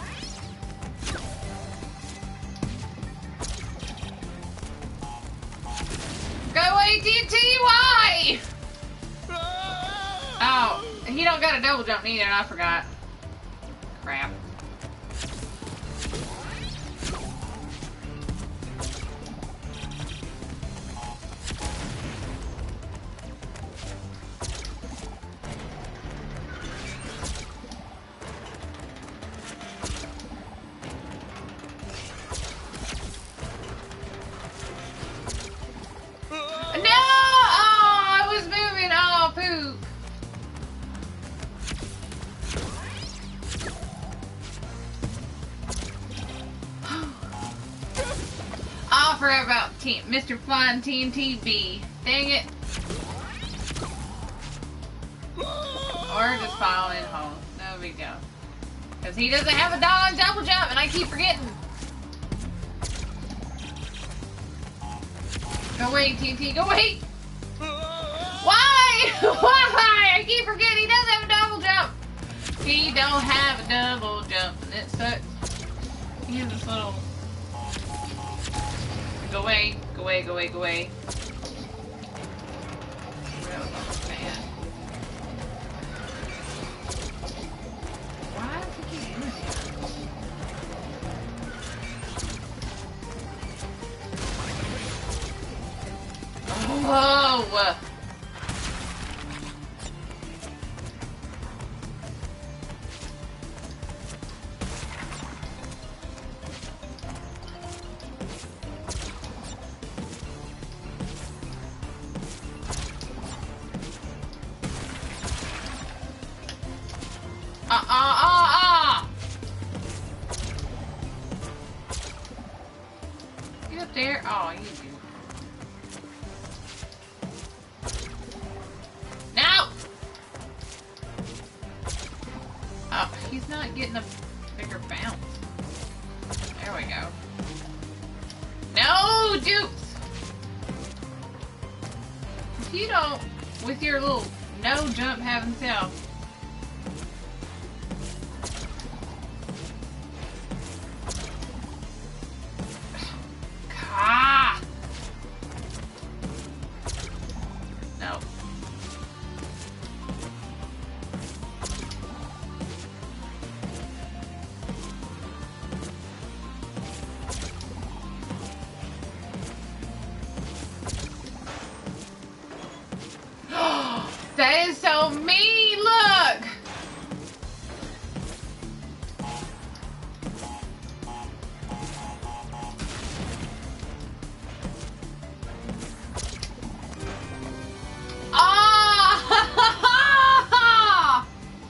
Go A T T Y! Oh, he don't got a double jump either, and I forgot. Crap. poop. I forgot about T Mister Flying T N T B. Dang it. Or just fall in hole. No big deal. Because he doesn't have a dog double jump and I keep forgetting. Go away, T N T. Go away. Why? Why? I keep forgetting he doesn't have a double jump. He don't have a double jump. And it sucks. He has this little... Go away. Go away, go away, go away. That was almost bad. Why does he keep doing that? Whoa! Uh, uh, uh, uh! Get up there. Oh, you do. No! Oh, he's not getting a bigger bounce. There we go. No, Dukes! If you don't, with your little no jump having self, ah! No. That is so mean, look! Ah!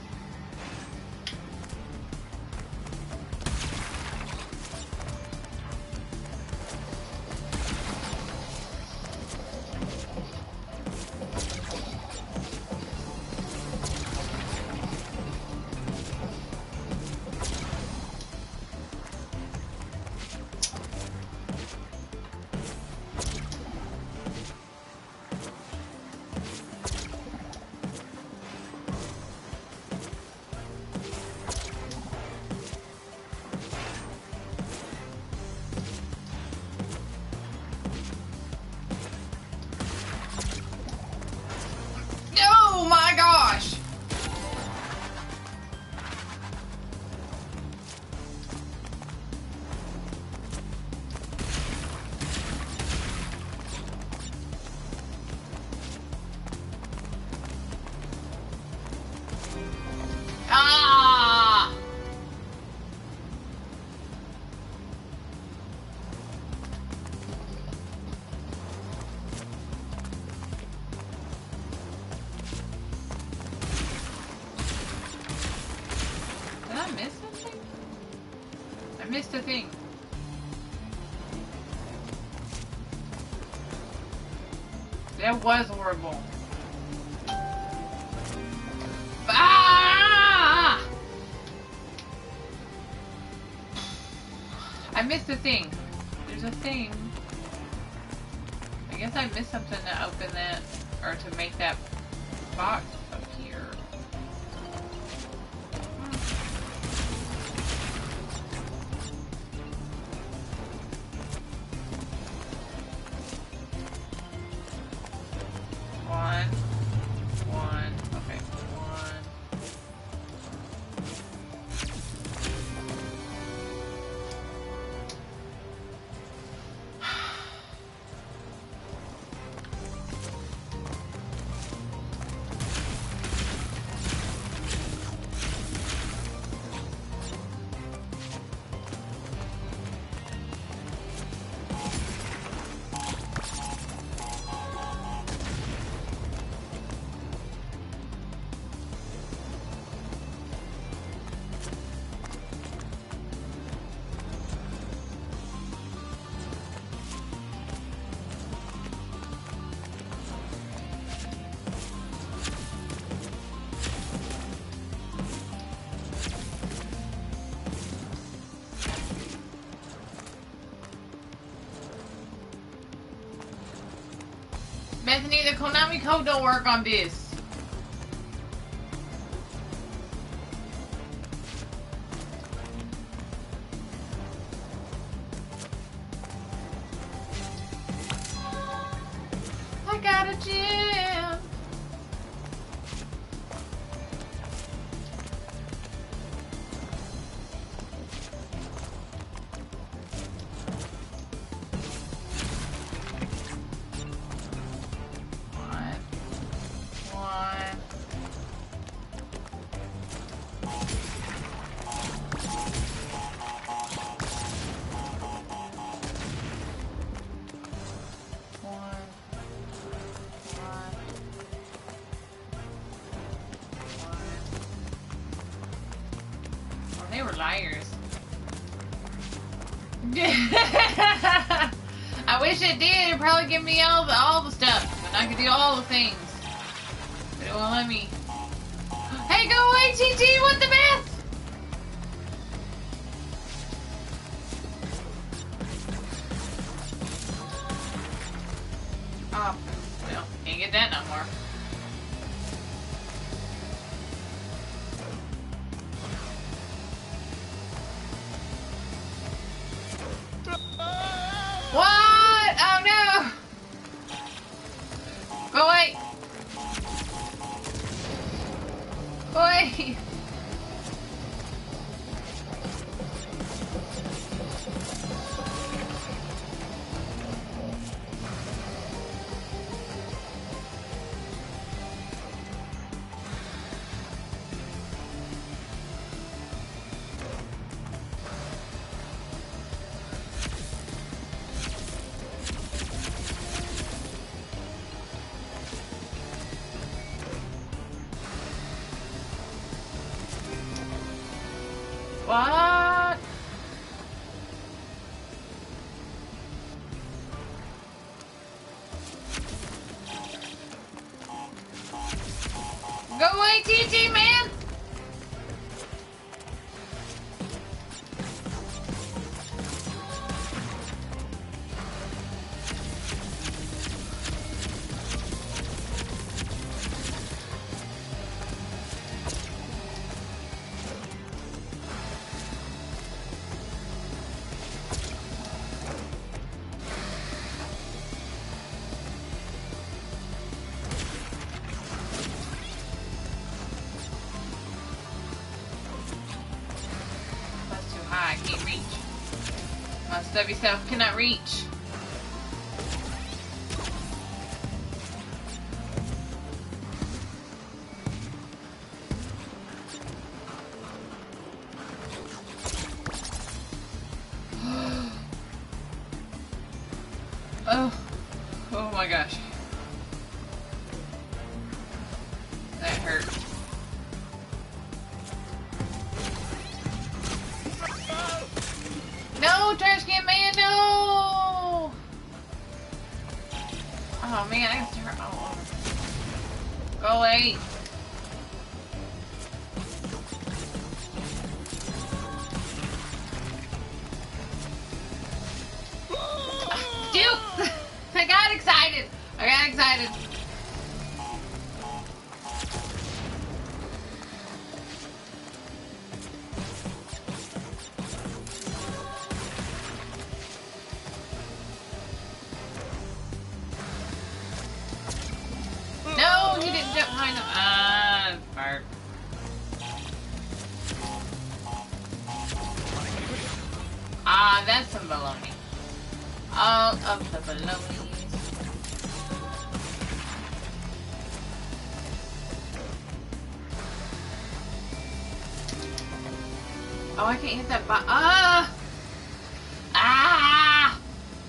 Oh my gosh! Ah! Did I miss something? I missed a thing. That was horrible. Ah! I missed a thing. There's a thing. I guess I missed something to open that, or to make that box appear. One, one, okay, one. Anthony, the Konami code don't work on this. I got a gem. They were liars. I wish it did. It'd probably give me all the all the stuff, and I could do all the things. But it won't let me. Hey, go away, T T. What the mess? Oh, well, can't get that no more. What? Oh no! Go away! Go away! What? Go away, T T, man! I can't reach. My stubby self cannot reach. Oh, oh my gosh. That hurt. No, trash can man, no! Oh man, I have to turn. Oh. Go away. Dude! I got excited. I got excited. No, he didn't jump behind him. Ah, fart. Ah, that's some baloney. All of the baloney. Oh, I can't hit that button. Ah! Ah!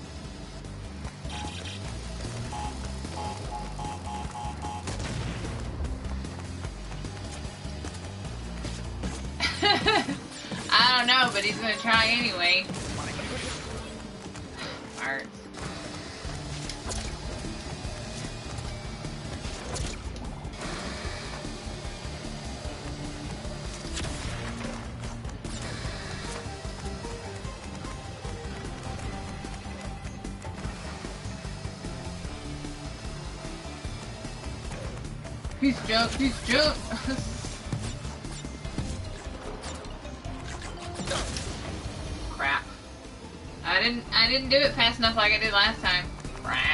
I don't know, but he's gonna try anyway. Art. Piece of junk, piece of junk. Crap. I didn't I didn't do it fast enough like I did last time. Crap.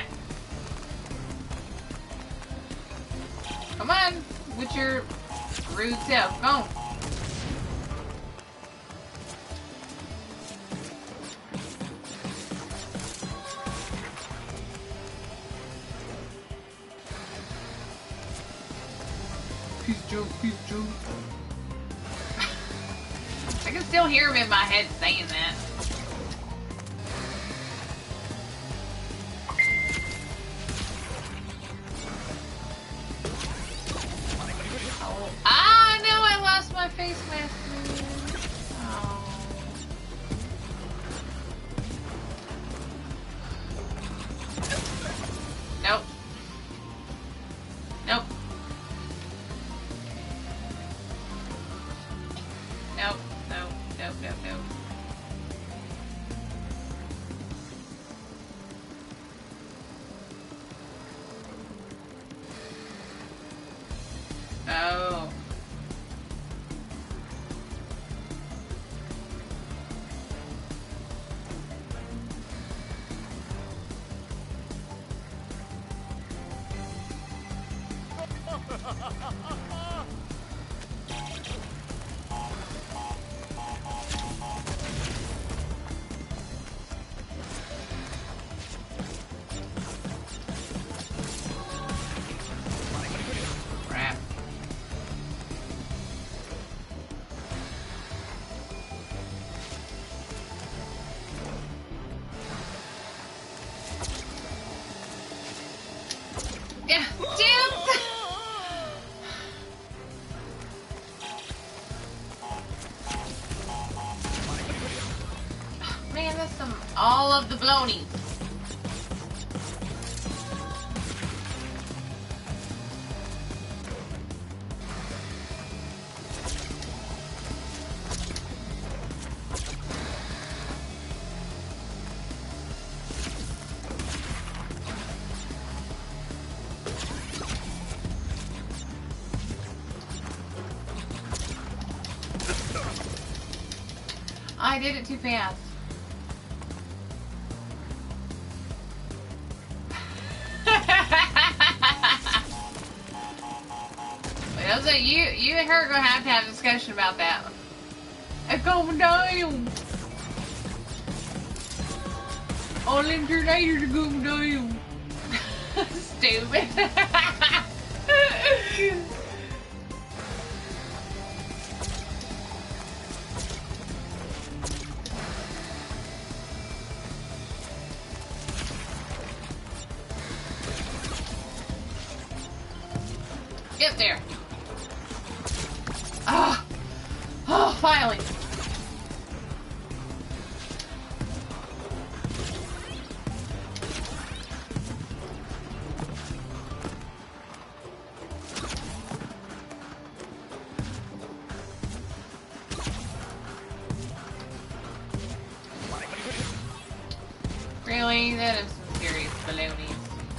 Come on, with your rude self. Go on. Peace joke, peace joke. I can still hear him in my head saying that. Oh. Ah, no, I lost my face mask. Oh. Nope. Nope. Nope, nope, nope, nope, nope. Oh. Crap. Yeah, damn. Man, that's some all of the baloney. I did it too fast. Well, so you, you and her are gonna have to have a discussion about that. It's going down. All them tornadoes are going down. Stupid. Get there. Ah. Oh, finally. Really? That is some serious baloney.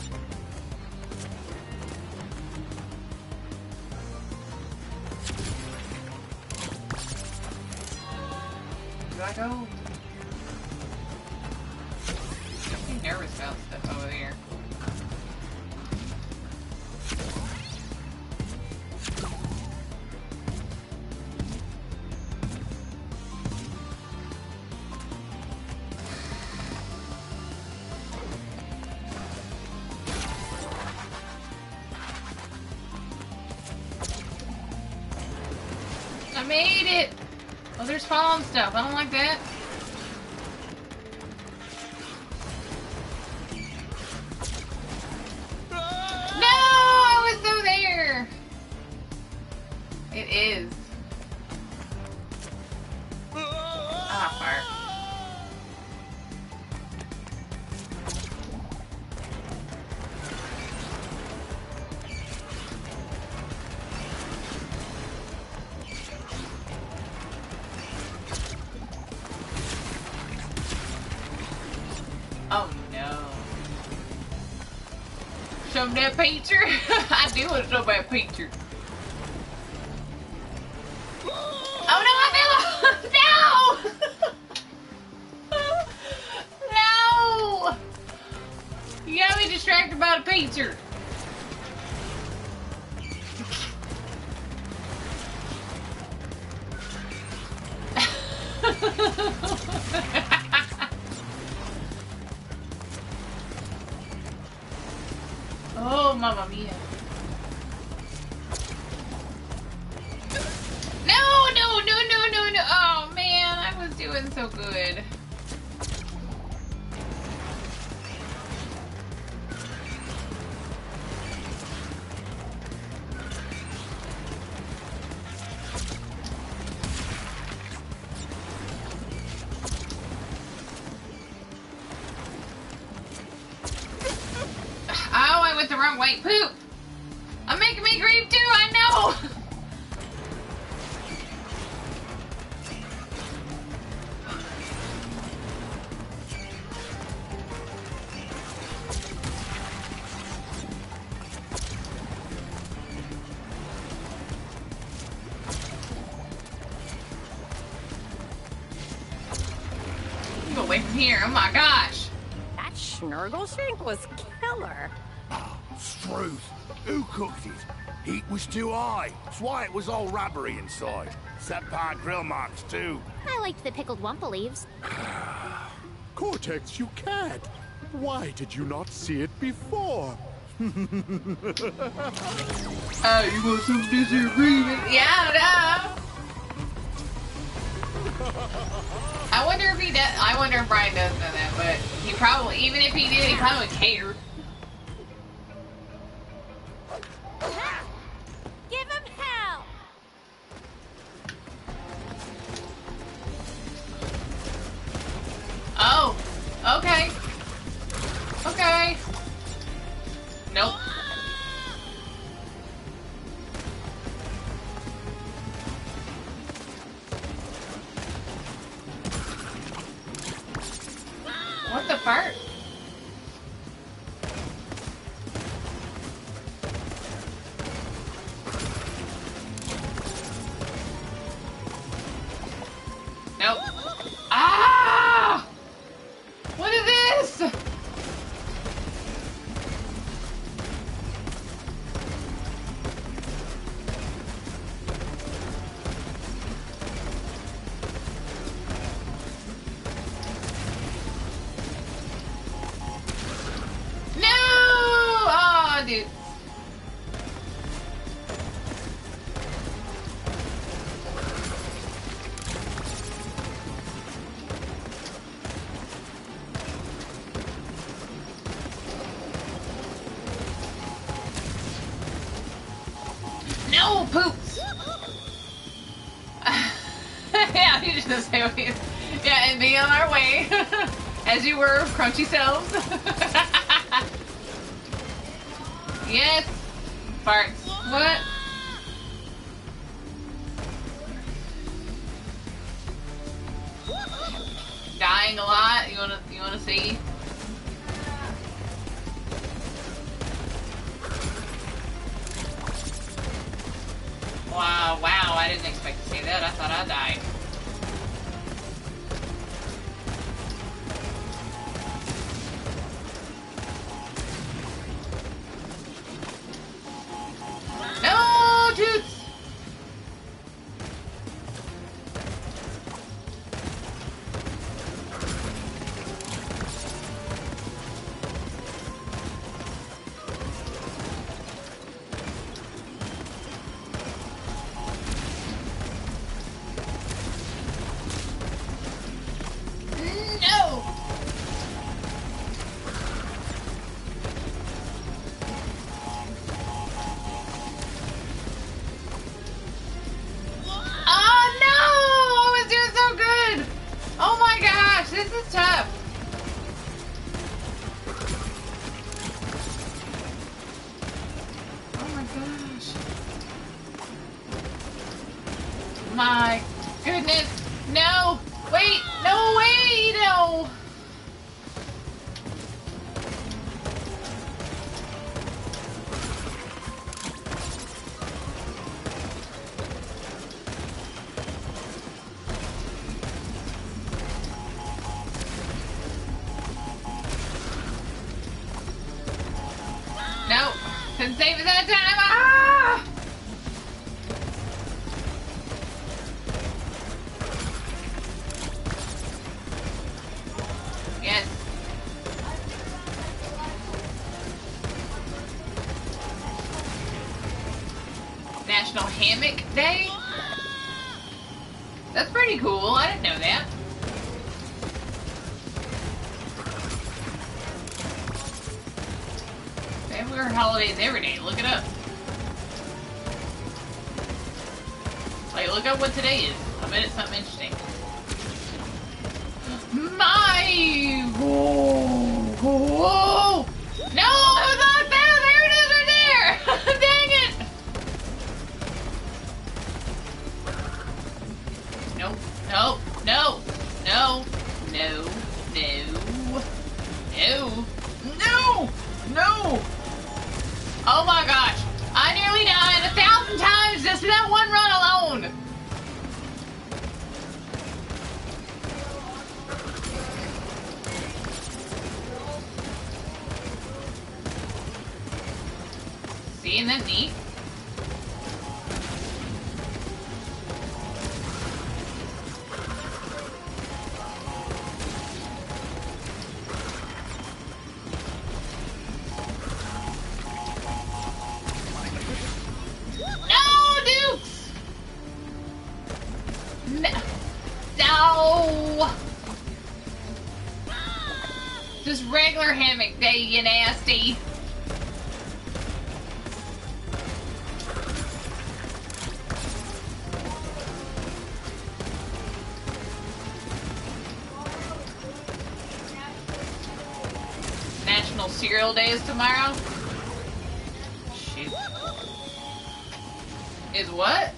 Do I go? I'm nervous about stuff over there. I made it! Oh, there's fallen stuff. I don't like that. No! I was so there! It is. Ah, fire. Oh no. Show him that picture. I do want to know about picture. Oh no, I fell off! No! No! You got me distracted by the picture. Oh, mamma mia. No, no, no, no, no, no. Oh, man, I was doing so good. Oh, I went the wrong way. Poop! I'm making me grieve too, I know! Go away from here, oh my gosh! That Schnurgleshank was killer. Struth, who cooked it? Heat was too high. That's why it was all rubbery inside. Set-part grill marks, too. I liked the pickled wumpa leaves. Cortex, you can't. Why did you not see it before? Oh, you want some disagreement? Yeah, no. I wonder if he does. I wonder if Brian does know that, but he probably, even if he did, he probably would care. Give him hell! Oh, okay. Okay. Nope. What the fart? Nope. Ah! What is this? No! Oh, dude. No, poops! Yeah, you just say what you... Yeah, and be on our way. As you were, crunchy selves. Yes. Farts. What? Dying a lot? You wanna, you wanna see? Wow, wow, I didn't expect to see that. I thought I died. No, Toots! No! Oh no! I was doing so good! Oh my gosh, this is tough. Oh my gosh. My goodness. No! Wait! No way! No! save it that time. Ah! Yes. National Hammock Day? That's pretty cool. I didn't know that. They wear holidays every day. Look it up. Like, look up what today is. I bet it's something interesting. My... Whoa! Whoa! No! It was on there! There it is right there! Dang it! No, no, no, no, no, no, no, no, no! Oh my gosh! I nearly died a thousand times just for that one run alone! See, isn't that neat? Just regular hammock day, you nasty. National Cereal Day is tomorrow? Shit. Is what?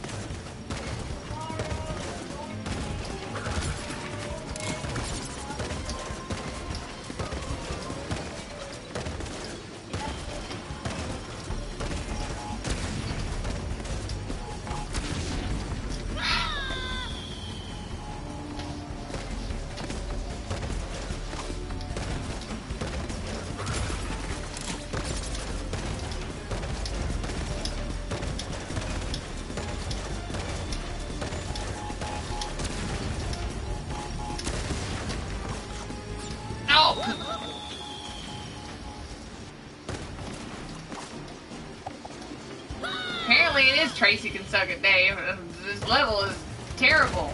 Apparently it is Tracy can suck at Dave. This level is terrible.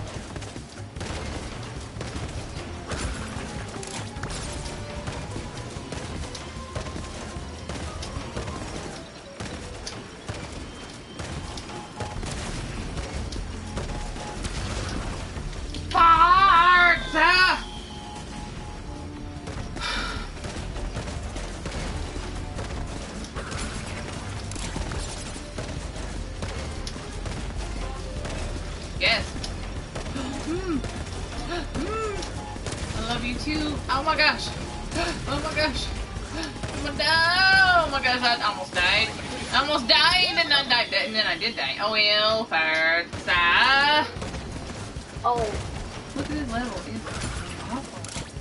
Farts! Yes. Mm. Mm. I love you too. Oh my gosh. Oh my gosh. Oh my, oh my gosh, I almost died. I almost died and then died and then I did die. Oh well, first. Ah. Oh. Look at this level. It's awful.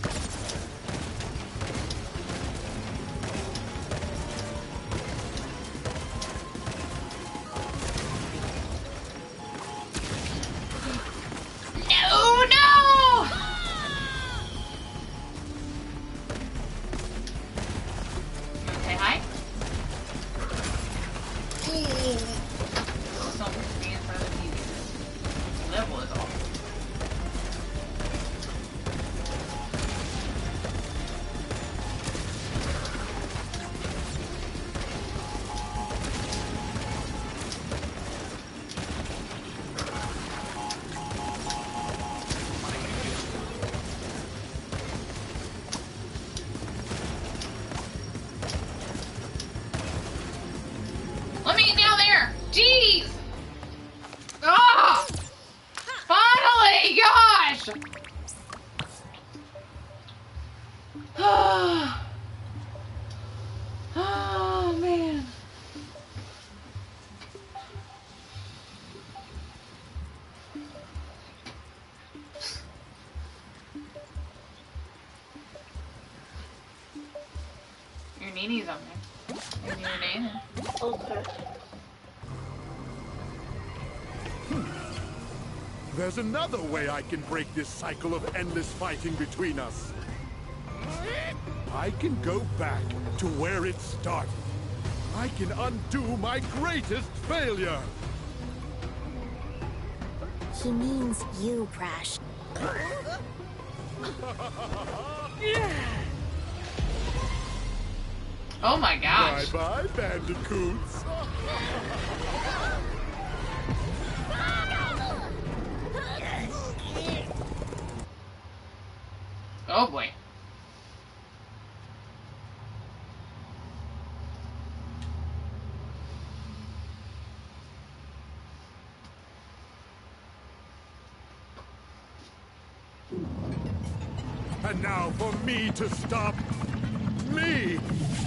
No, no! Say hi. Something to be in front of you. This level is awful. Let me get down there! Jeez! Ah! Finally! Gosh! Oh, man. Your Nini's on there. Your Nina. Okay. There's another way I can break this cycle of endless fighting between us. I can go back to where it started. I can undo my greatest failure. He means you, Crash. Oh my gosh. Bye-bye, bandicoots. Oh boy. And now for me to stop me!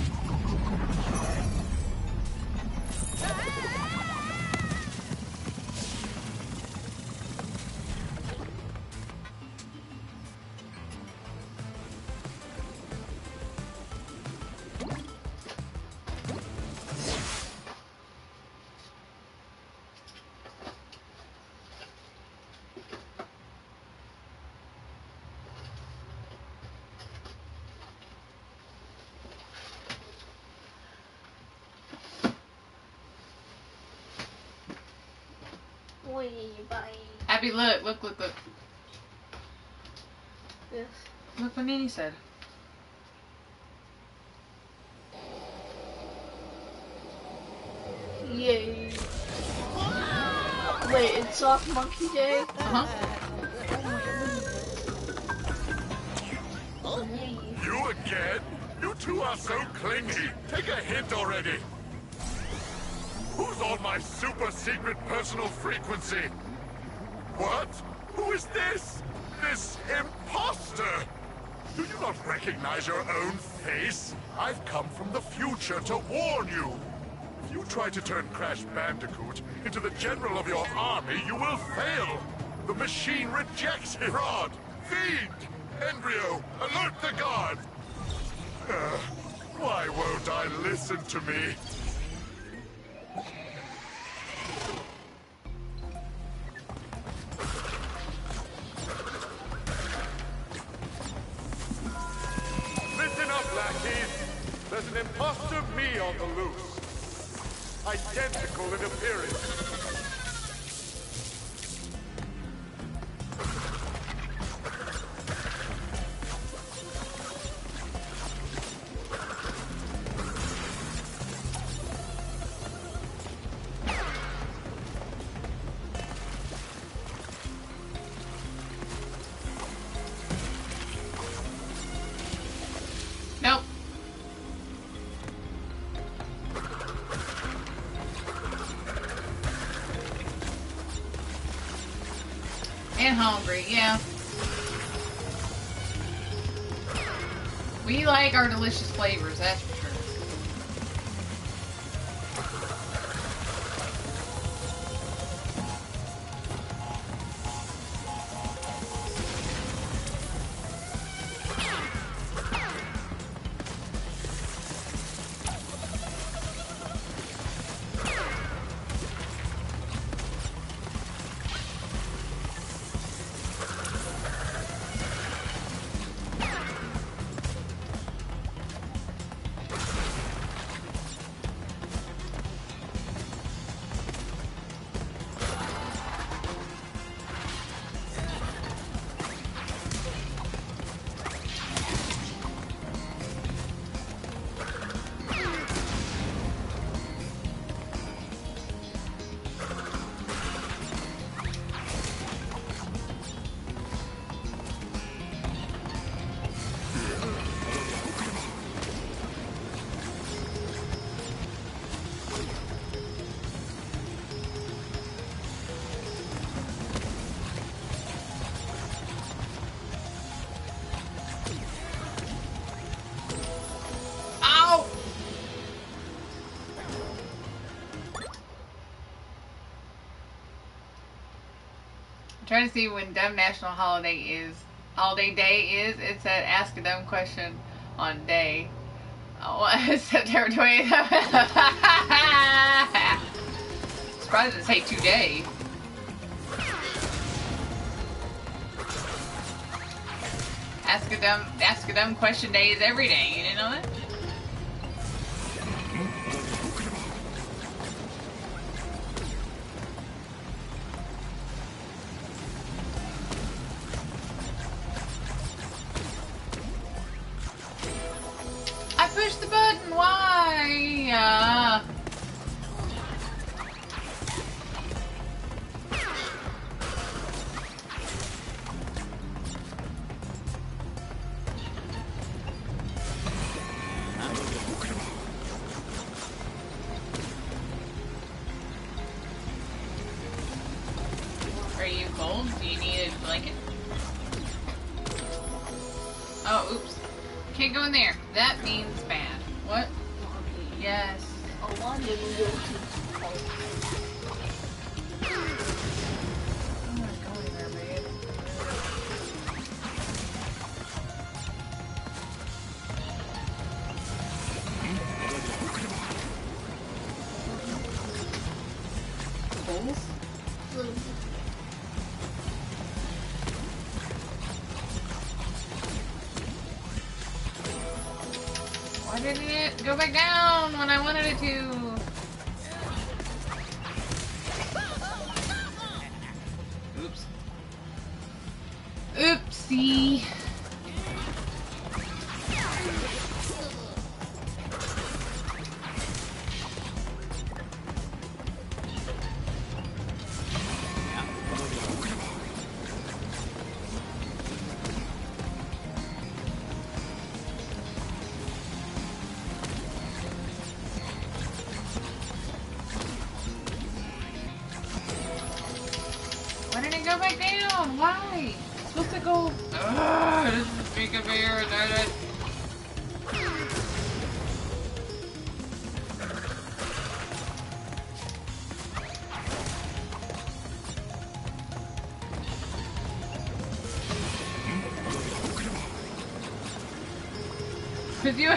Abby, look, look, look, look. Yes. Look what Nini said. Yay. Wait, it's Soft Monkey Day? Uh-huh. You again? You two are so clingy. Take a hint already. Who's on my super secret personal frequency? What? Who is this? This imposter? Do you not recognize your own face? I've come from the future to warn you. If you try to turn Crash Bandicoot into the general of your army, you will fail. The machine rejects it. Fraud! Fiend! Embryo! Alert the guard! Uh, why won't I listen to me? Listen up, lackeys! There's an imposter me on the loose. Identical in appearance. Nope. And hungry, yeah. We like our delicious flavors, that's for sure. Trying to see when dumb national holiday is. Holiday day is. It said ask a dumb question on day. Oh, September twentieth. surprised it say today. Ask a dumb, ask a dumb question day is every day. You didn't know that? I pushed the button. Why? Uh... Are you cold? Do you need a blanket? Oh, oops. Can't go in there. That means bad. What? Yes. Oh, one day we go to. I'm not going there, babe. Holes? Why didn't it go back down when I wanted it to? Oops. Oopsie. Why didn't it go back down? Why? It's supposed to go. Ugh, this is big of air. Could you?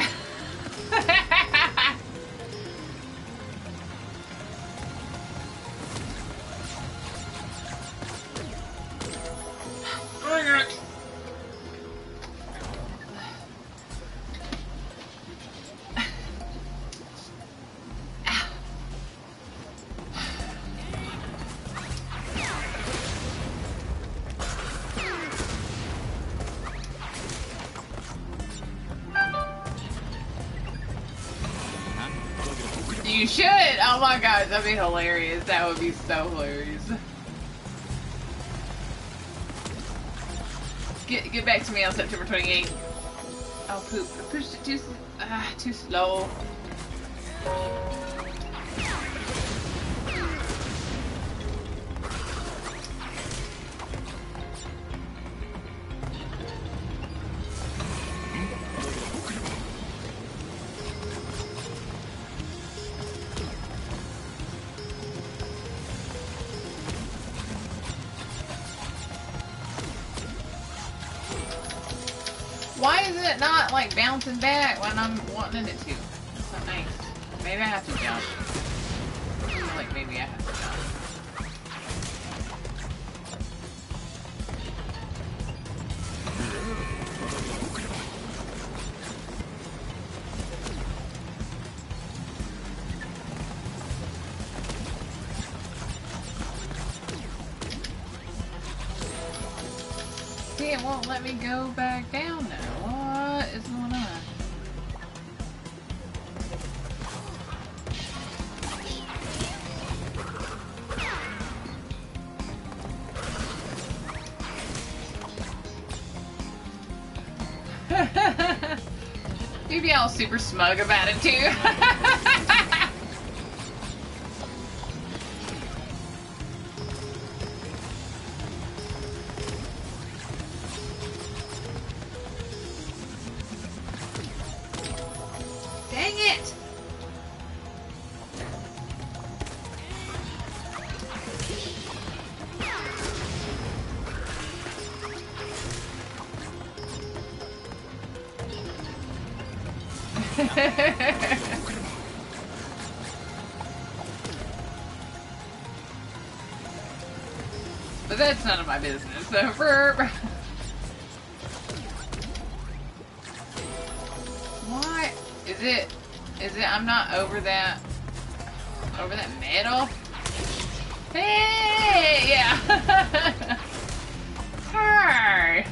You should! Oh my god, that'd be hilarious. That would be so hilarious. Get get back to me on September twenty-eighth. Oh poop. I pushed it too, uh, too slow. Why is it not like bouncing back when I'm wanting it to? That's not nice. Maybe I have to jump. I feel like maybe I have to jump. See, it won't let me go back down now. What is going on? You'd be all super smug about it too. Dang it! But that's none of my business. So for what is it? Is it? I'm not over that. Over that metal. Hey, yeah. Hi.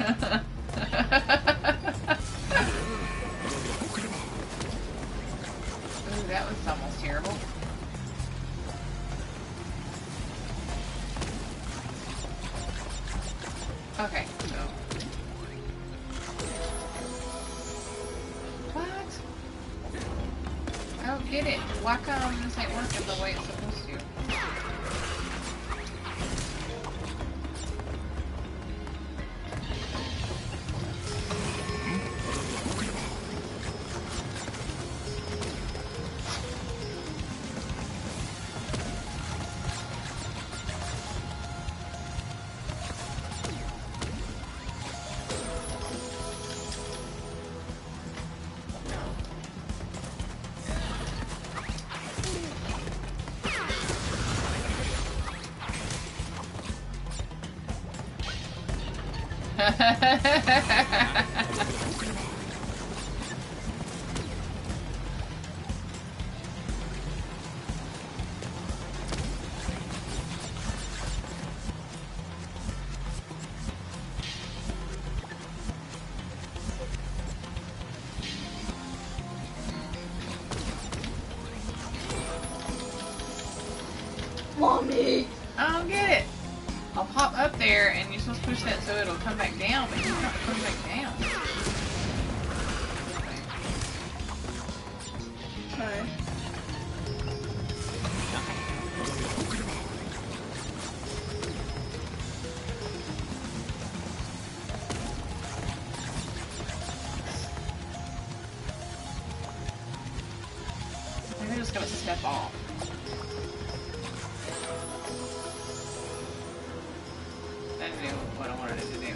Ooh, that was almost terrible. Okay, so. What? I don't get it. Why come this ain't working the way it's supposed to? Mommy! I don't get it. I'll pop up there and you're supposed to push that so it'll come back down, but it's not coming back down. Okay. Maybe I'm just gonna step off. That didn't do what I wanted it to do.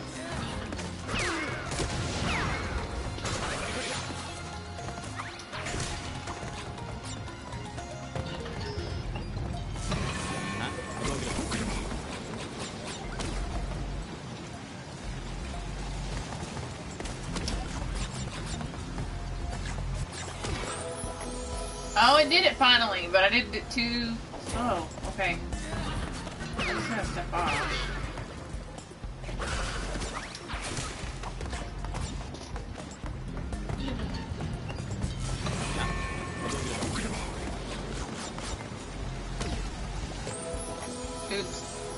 Oh, it did it finally, but I did it too slow. Okay. I'm just gonna step off. Oops.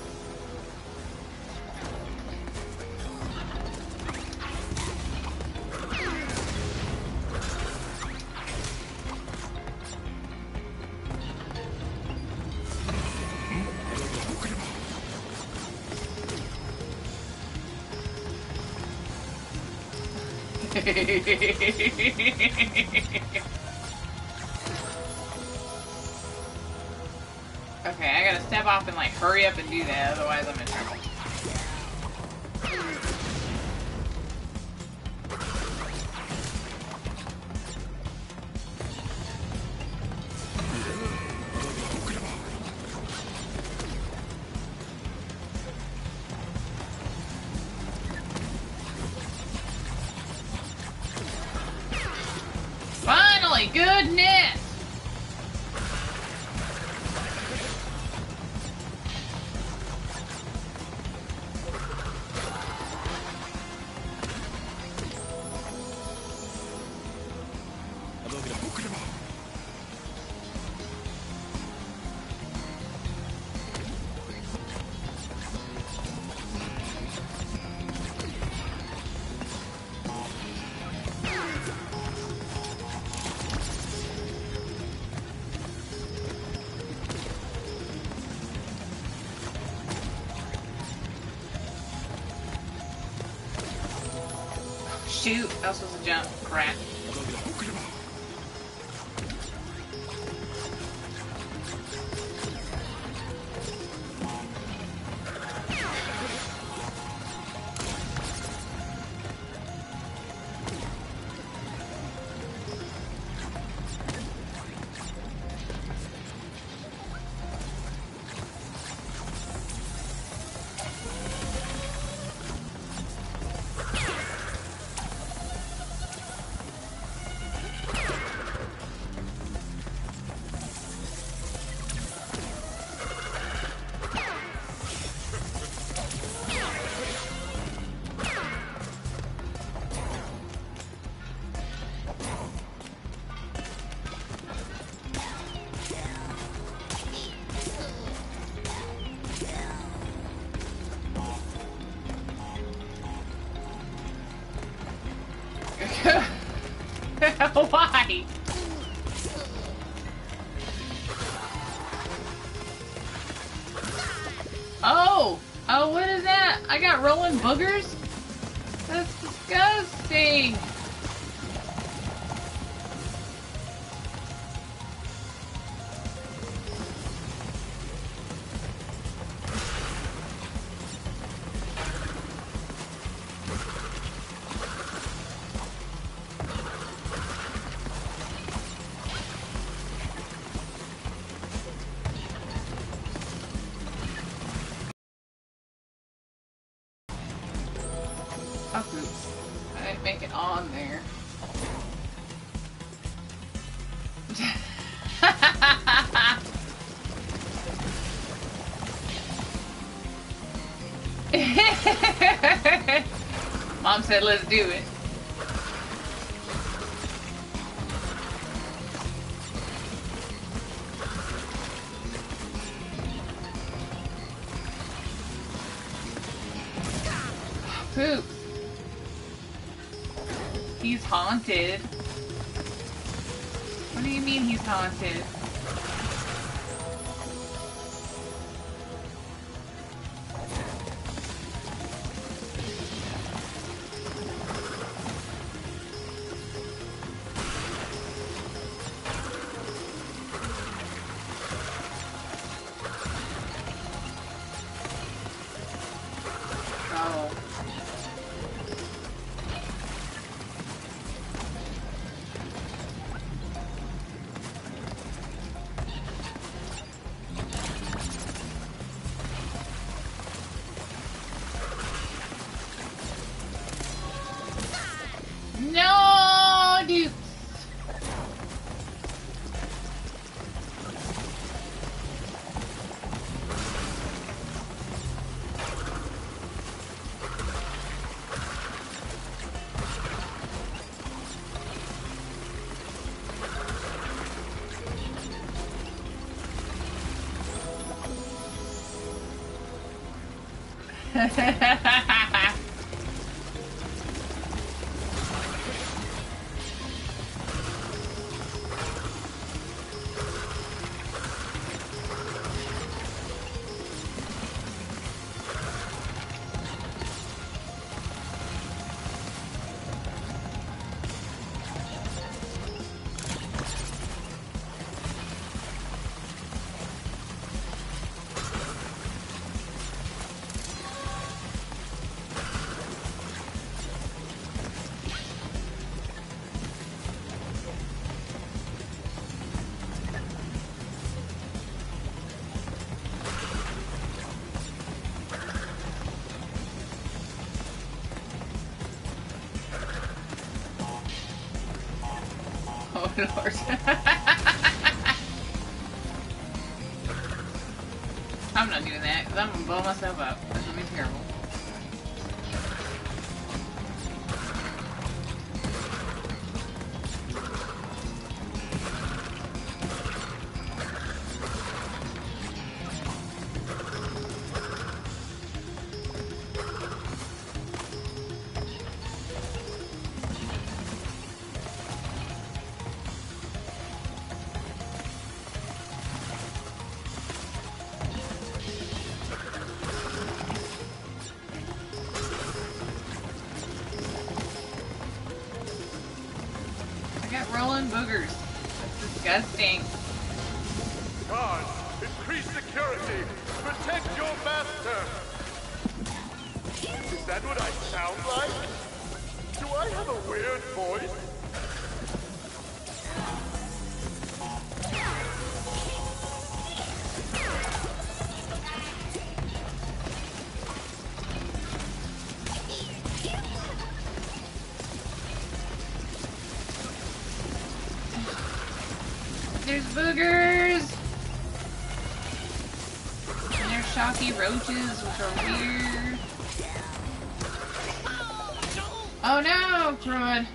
Okay, I gotta step off and like hurry up and do that, otherwise I'm in trouble. Finally, goodness! Shoot, I was supposed to jump. Crap. Why? Oh! Oh, what is that? I got rolling boogers? That's disgusting! Oh, oops. I didn't make it on there. Mom said, let's do it. Poop. He's haunted. What do you mean he's haunted? Oh. No, dude. Oh, Lord. I'm not doing that, because I'm going to blow myself up. That's going to be terrible. Rolling boogers. That's disgusting. Guards, increase security. Protect your master. Is that what I sound like? Do I have a weird voice? There's boogers! And there's shocky roaches, which are weird. Oh no, crud.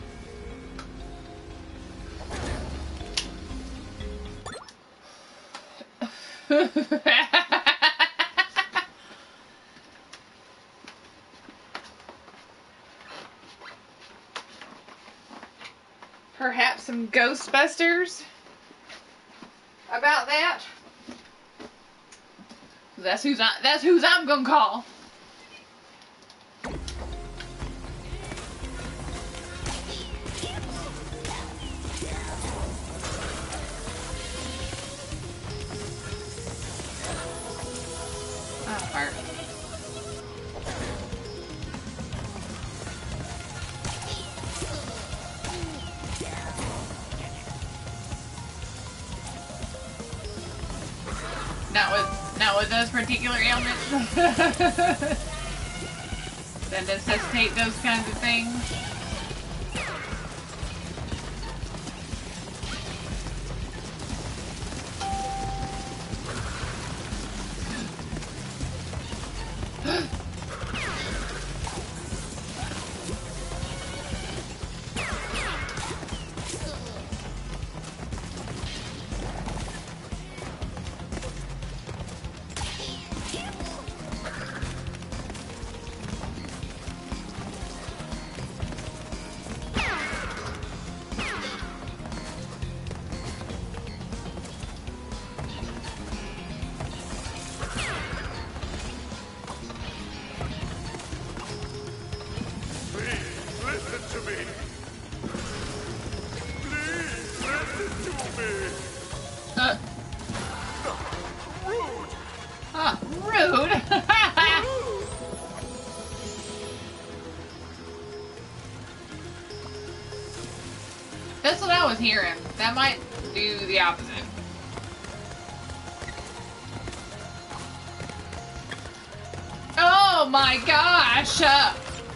perhaps some Ghostbusters about that. That's who's I, that's who's I'm gonna call. Oh, fart. Not with, not with those particular ailments that necessitate those kinds of things. That's what I was hearing. That might do the opposite. Oh my gosh! Uh,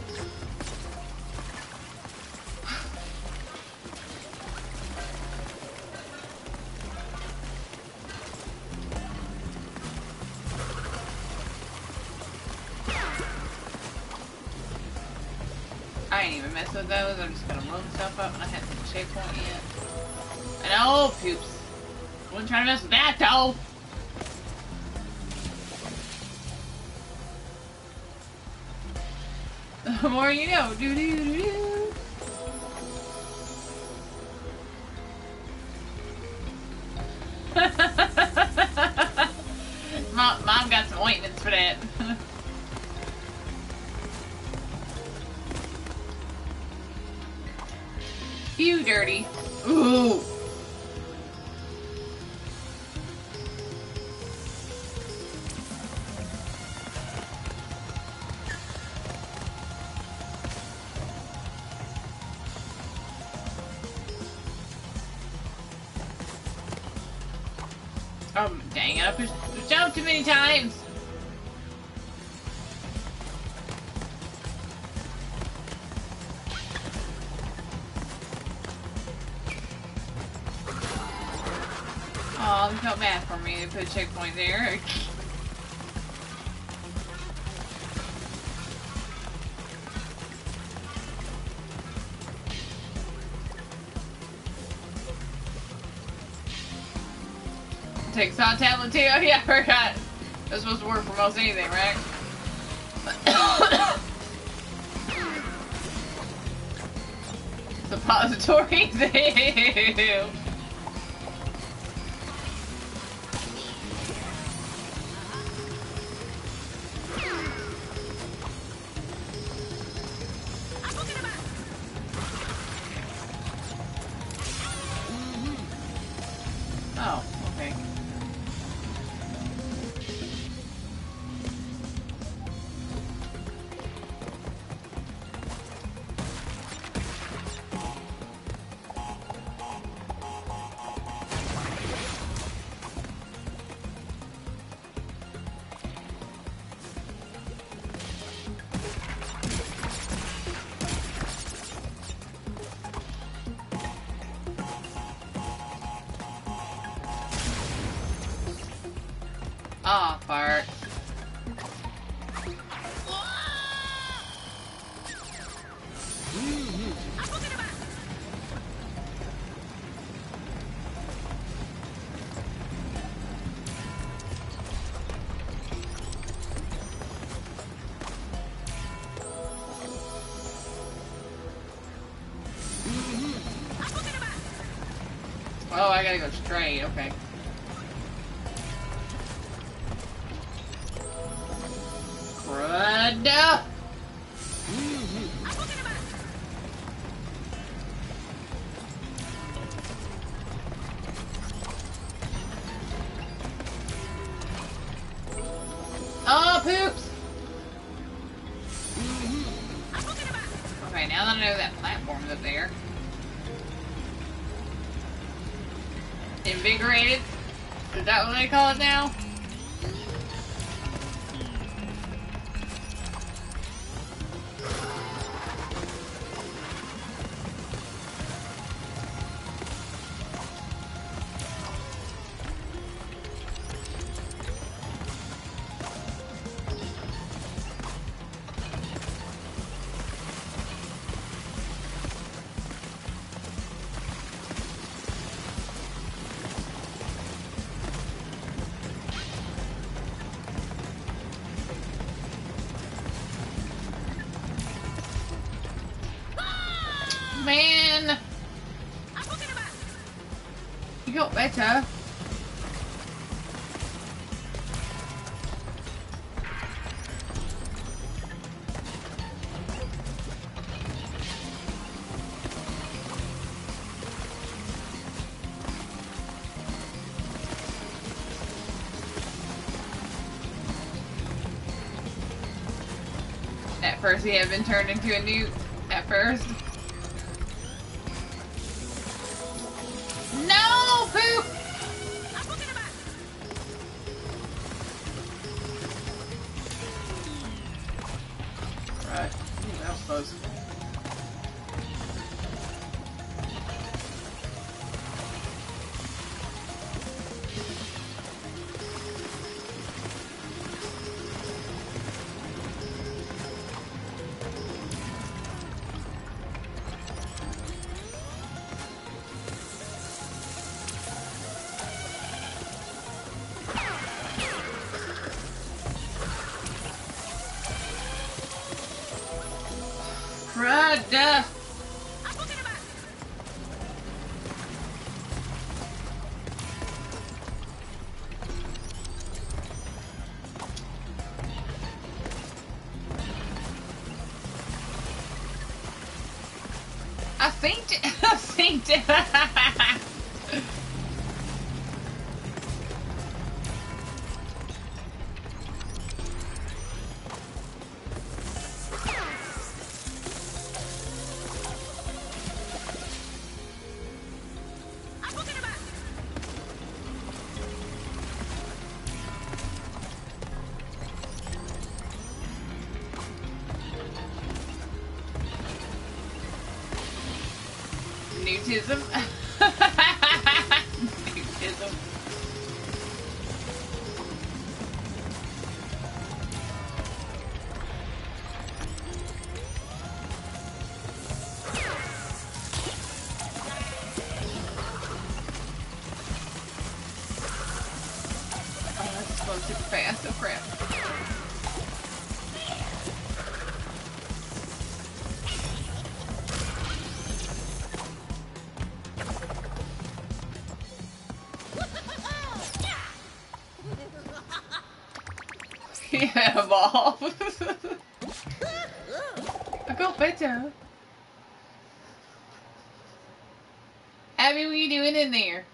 I ain't even mess with those. I'm just gonna roll stuff up and I haven't hit the checkpoint yet. And oh, poops. I wasn't trying to mess with that though. The more you know. Doo doo doo doo. Mom, Mom got some ointments for that. You dirty. Ooh. Oh, dang it. I've jumped too many times. Oh, they felt bad for me. They put a checkpoint there. Take saw tablet too? Oh yeah, I forgot. That's supposed to work for most anything, right? Suppositories? Ew. Oh, okay. Ah, oh, fart. I gotta go straight. Okay. Crud. Oh, poops! Okay, now that I know that platform's up there. Invigorated? Is that what they call it now? Man! You got better. At first he had been turned into a newt. At first. No, poop! Right. Ooh, that was close. Crud! I fainted. I fainted. Newtism. Newtism. Oh, that's going super fast. Oh crap. Yeah, evolve. I got better. Abby, what are you doing in there?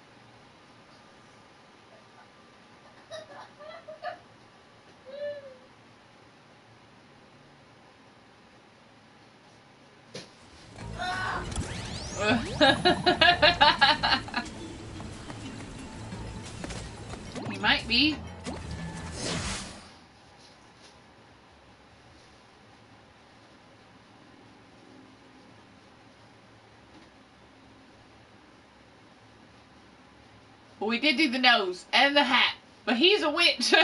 He might be. Well, we did do the nose and the hat, but he's a witch.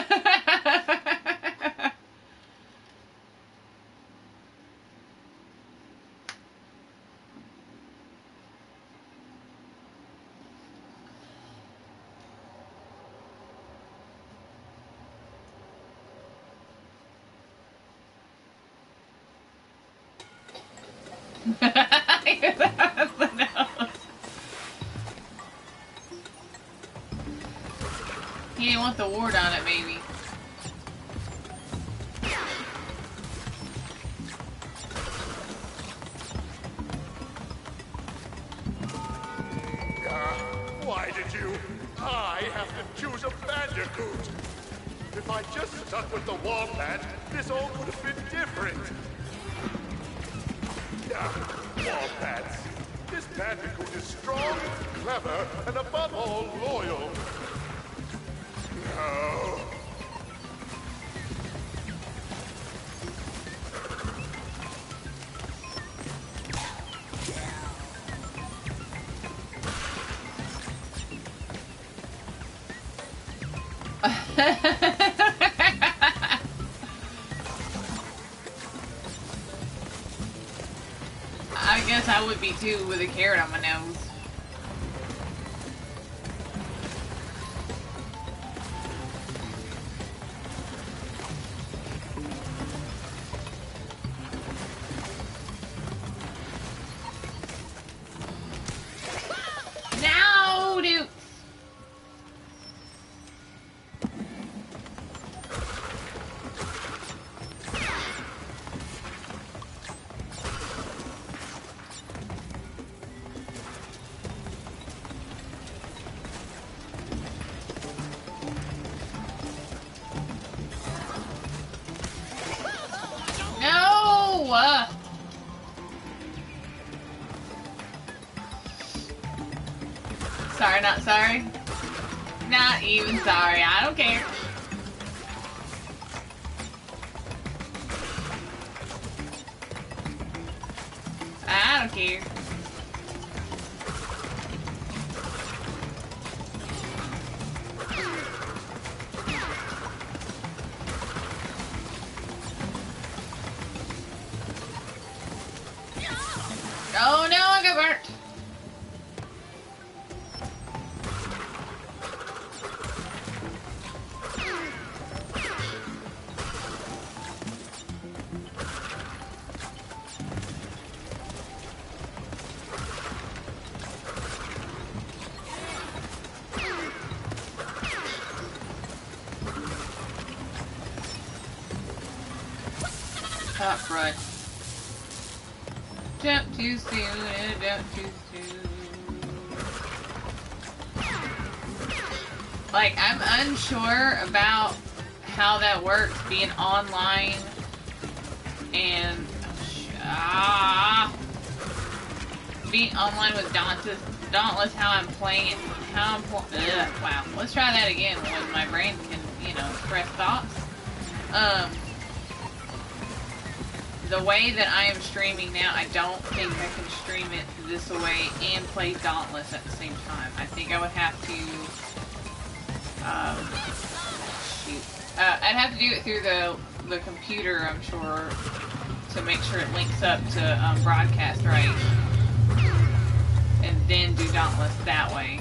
He didn't want the ward on it, maybe. Why did you? I have to choose a bandicoot. If I just stuck with the wombat, this all would have been different. Ah, wombats. This bandicoot is strong, clever, and above all, loyal. No. I guess I would be too with a carrot on my nose. No, dude. No! Uh. Sorry, not sorry. Not even sorry. I don't care. I don't care. Oh no, I got burnt. Top front. Jump too soon and jump too soon. Like, I'm unsure about how that works, being online and ah, being online with Dauntless, Dauntless. How I'm playing it, how I'm pl ugh, wow. Let's try that again when my brain can, you know, express thoughts. Um. The way that I am streaming now, I don't think I can stream it this way and play Dauntless at the same time. I think I would have to, um, shoot. Uh, I'd have to do it through the, the computer, I'm sure, to make sure it links up to um, broadcast right. And then do Dauntless that way.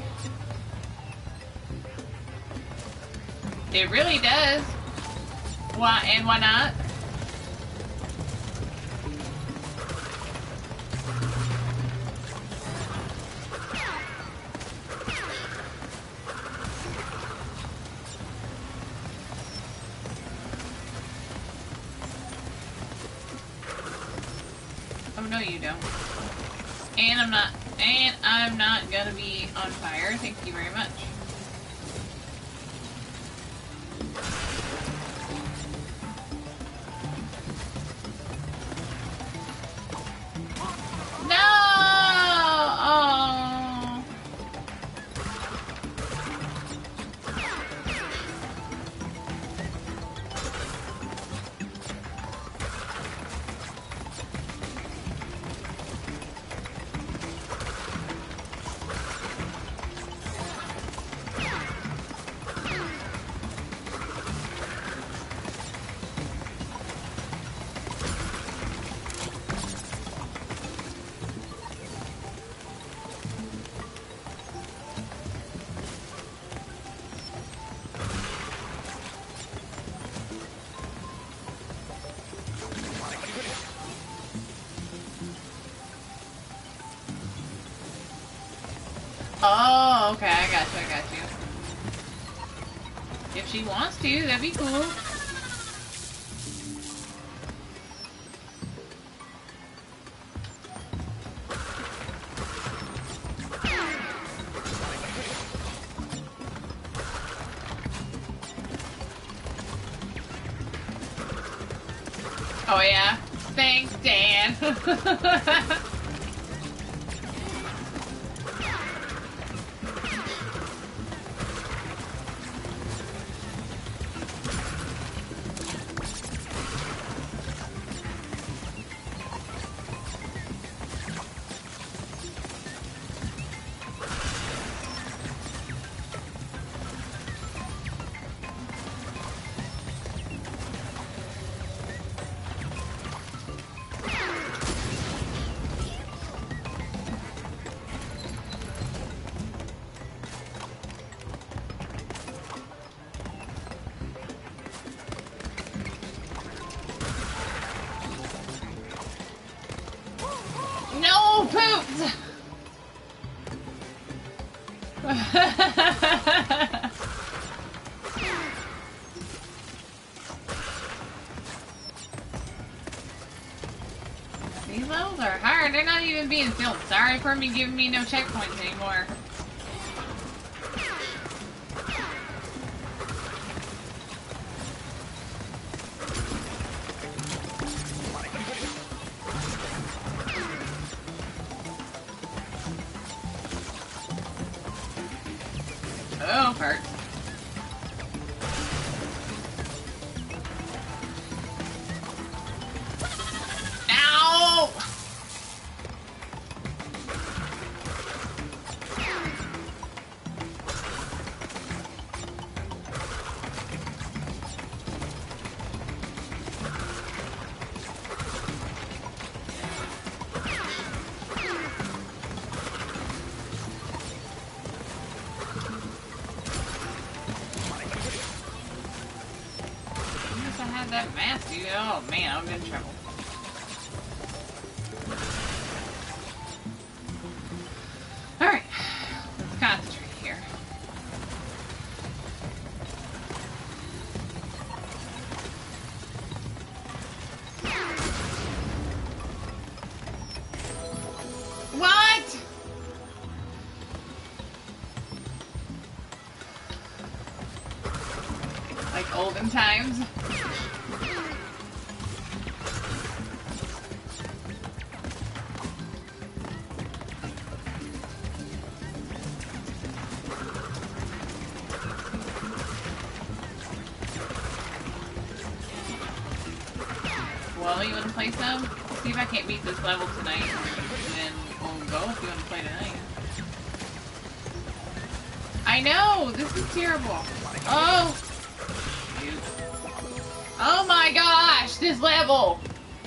It really does. Why, and why not? No, you don't. And I'm not, and I'm not gonna be on fire. Thank you very much. No! Oh. Oh, okay, I got you, I got you. if she wants to. That'd be cool. Oh yeah. Thanks, Dan. No poops! These levels are hard. They're not even being filmed. Sorry for me giving me no checkpoints anymore. Oh, hurt. Ow! I had that mask, dude. Oh man, I'm in trouble. Alright, let's concentrate here. What? Like olden times? Well, you wanna play some? See if I can't beat this level tonight. And then we'll go if you wanna play tonight. I know! This is terrible. Oh! Shoot. Oh my gosh! This level!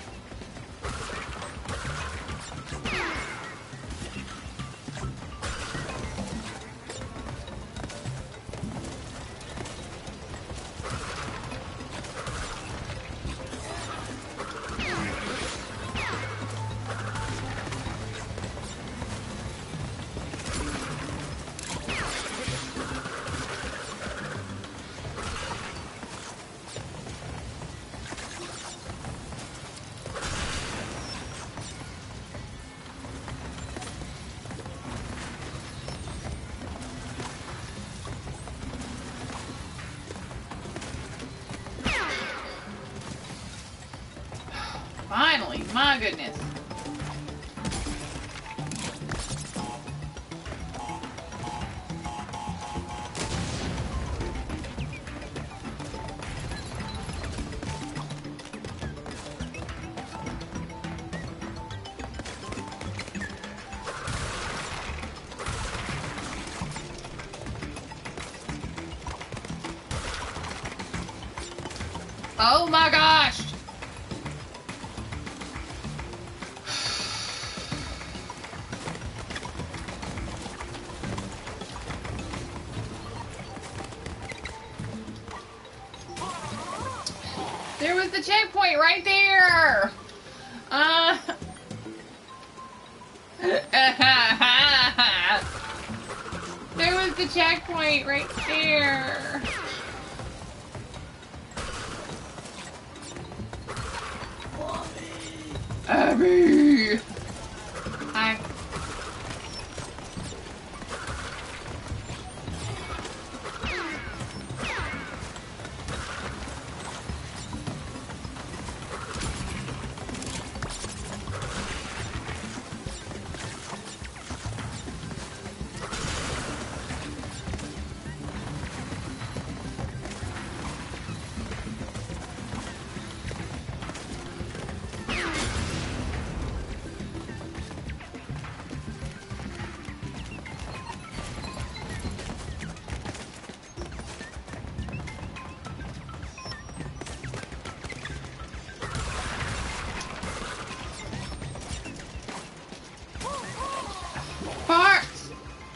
Finally, my goodness. Oh my gosh! There was the checkpoint right there! Uh... there was the checkpoint right there! Abby! Hi. Farts!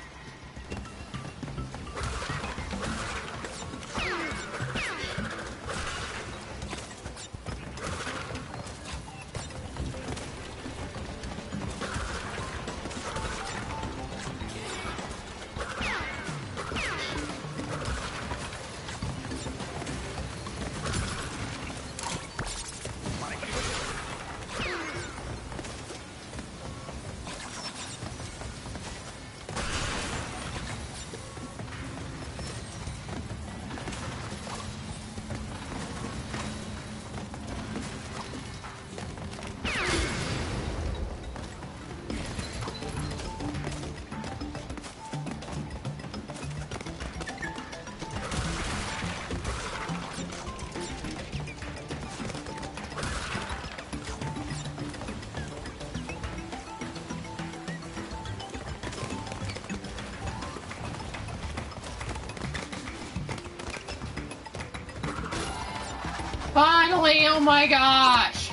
Finally, oh my gosh!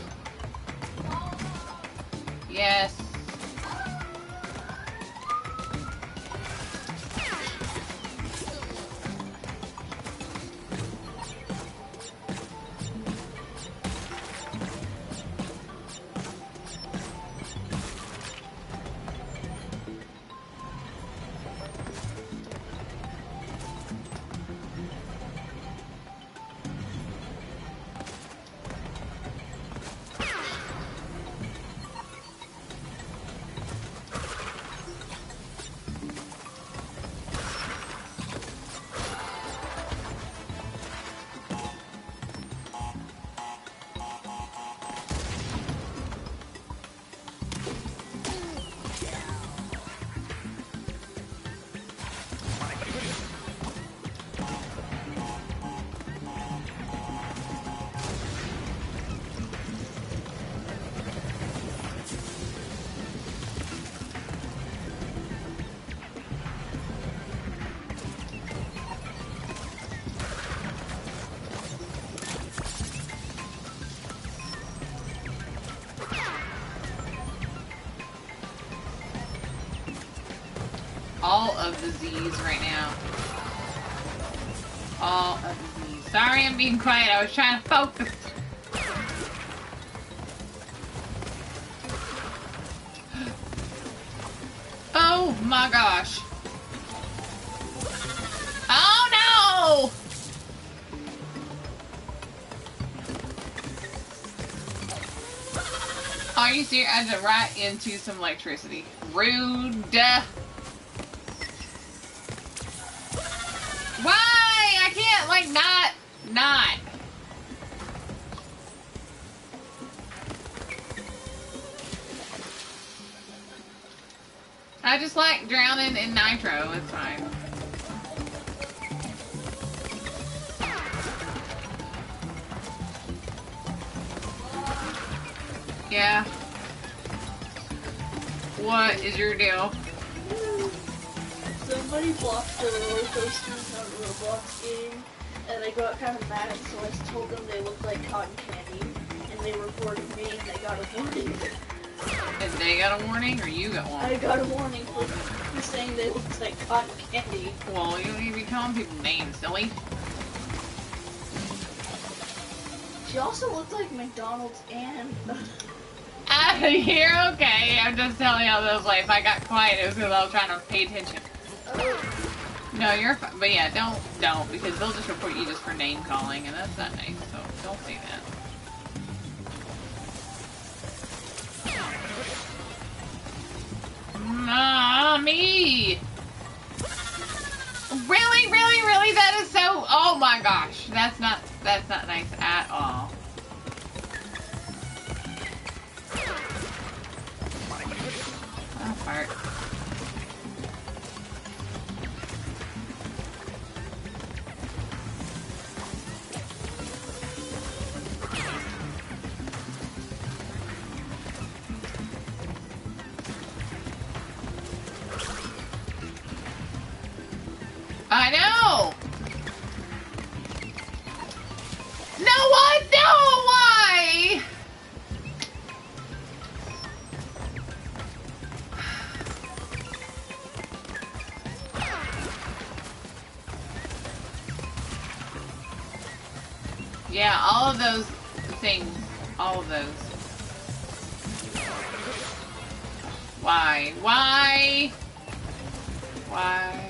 Yes. All of the Z's right now. All of the Z's. Sorry I'm being quiet, I was trying to focus. Oh my gosh. Oh no! Are you serious? I went right into some electricity. Rude. Why? I can't, like, not, not. I just like drowning in nitro, it's fine. Yeah. What is your deal? Somebody blocked the roller coasters on a Roblox game, and I got kind of mad, so I told them they looked like cotton candy, and they reported me, and they got a warning. And they got a warning, or you got one? I got a warning for, for saying they looked like cotton candy. Well, you don't need to be calling people names, silly. She also looked like McDonald's and... Uh, you're okay. I'm just telling you how those, like, if I got quiet, it was because I was trying to pay attention. Oh. No, you're fine. But yeah, don't, don't, because they'll just report you just for name calling, and that's not nice, so don't say that. on me. Really, really, really? That is so... Oh my gosh. That's not... That's not nice at all. Oh, fart. I know! No, what? No, why? Yeah, all of those things. All of those. Why? Why? Why?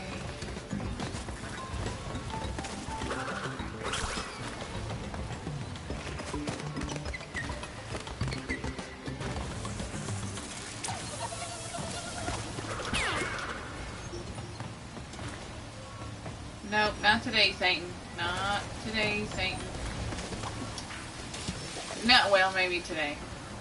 Nope, not today, Satan. Not today, Satan. No, well, maybe today.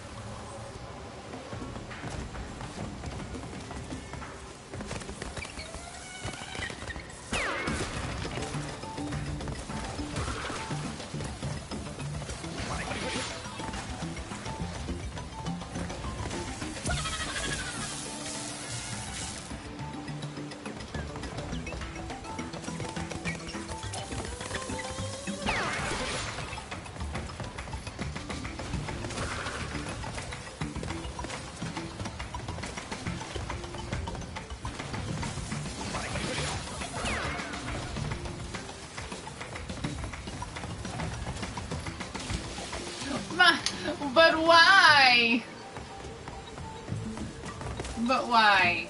But why? But why?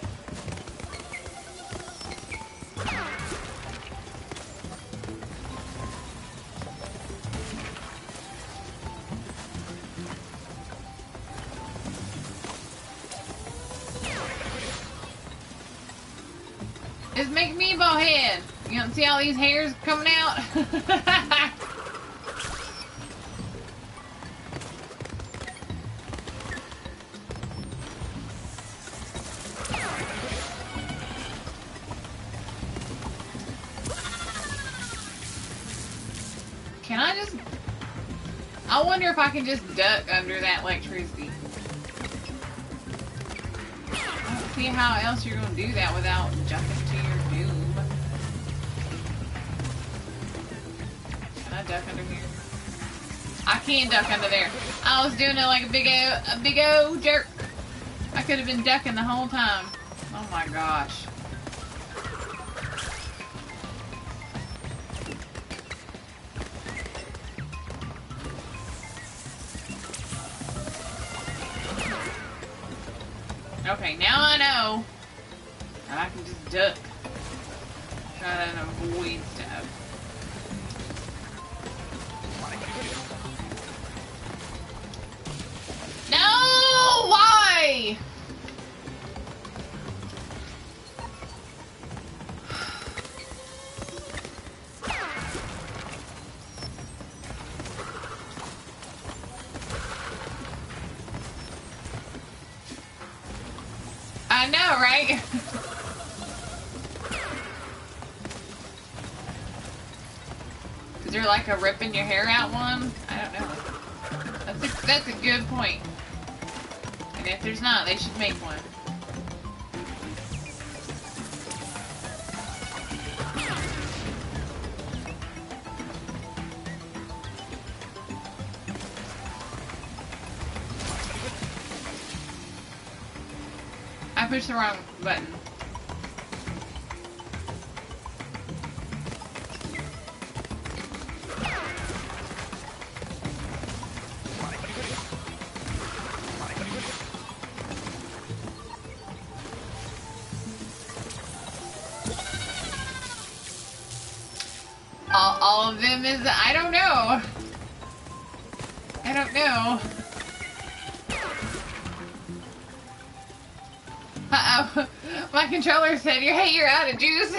Just make me bald head. You don't see all these hairs coming out? Can I just... I wonder if I can just duck under that electricity. I don't see how else you're going to do that without jumping to your doom. Can I duck under here? I can duck under there. I was doing it like a big o, a big o jerk. I could have been ducking the whole time. Oh my gosh. Okay, now I know. I can just duck. Try and avoid stuff. No! Why? I know, right? Is there like a ripping your hair out one? I don't know. That's a, that's a good point. And if there's not, they should make one. I pushed the wrong button. All, all of them is, I don't know. I don't know. Uh-oh. My controller said, "Hey, you're out of juice."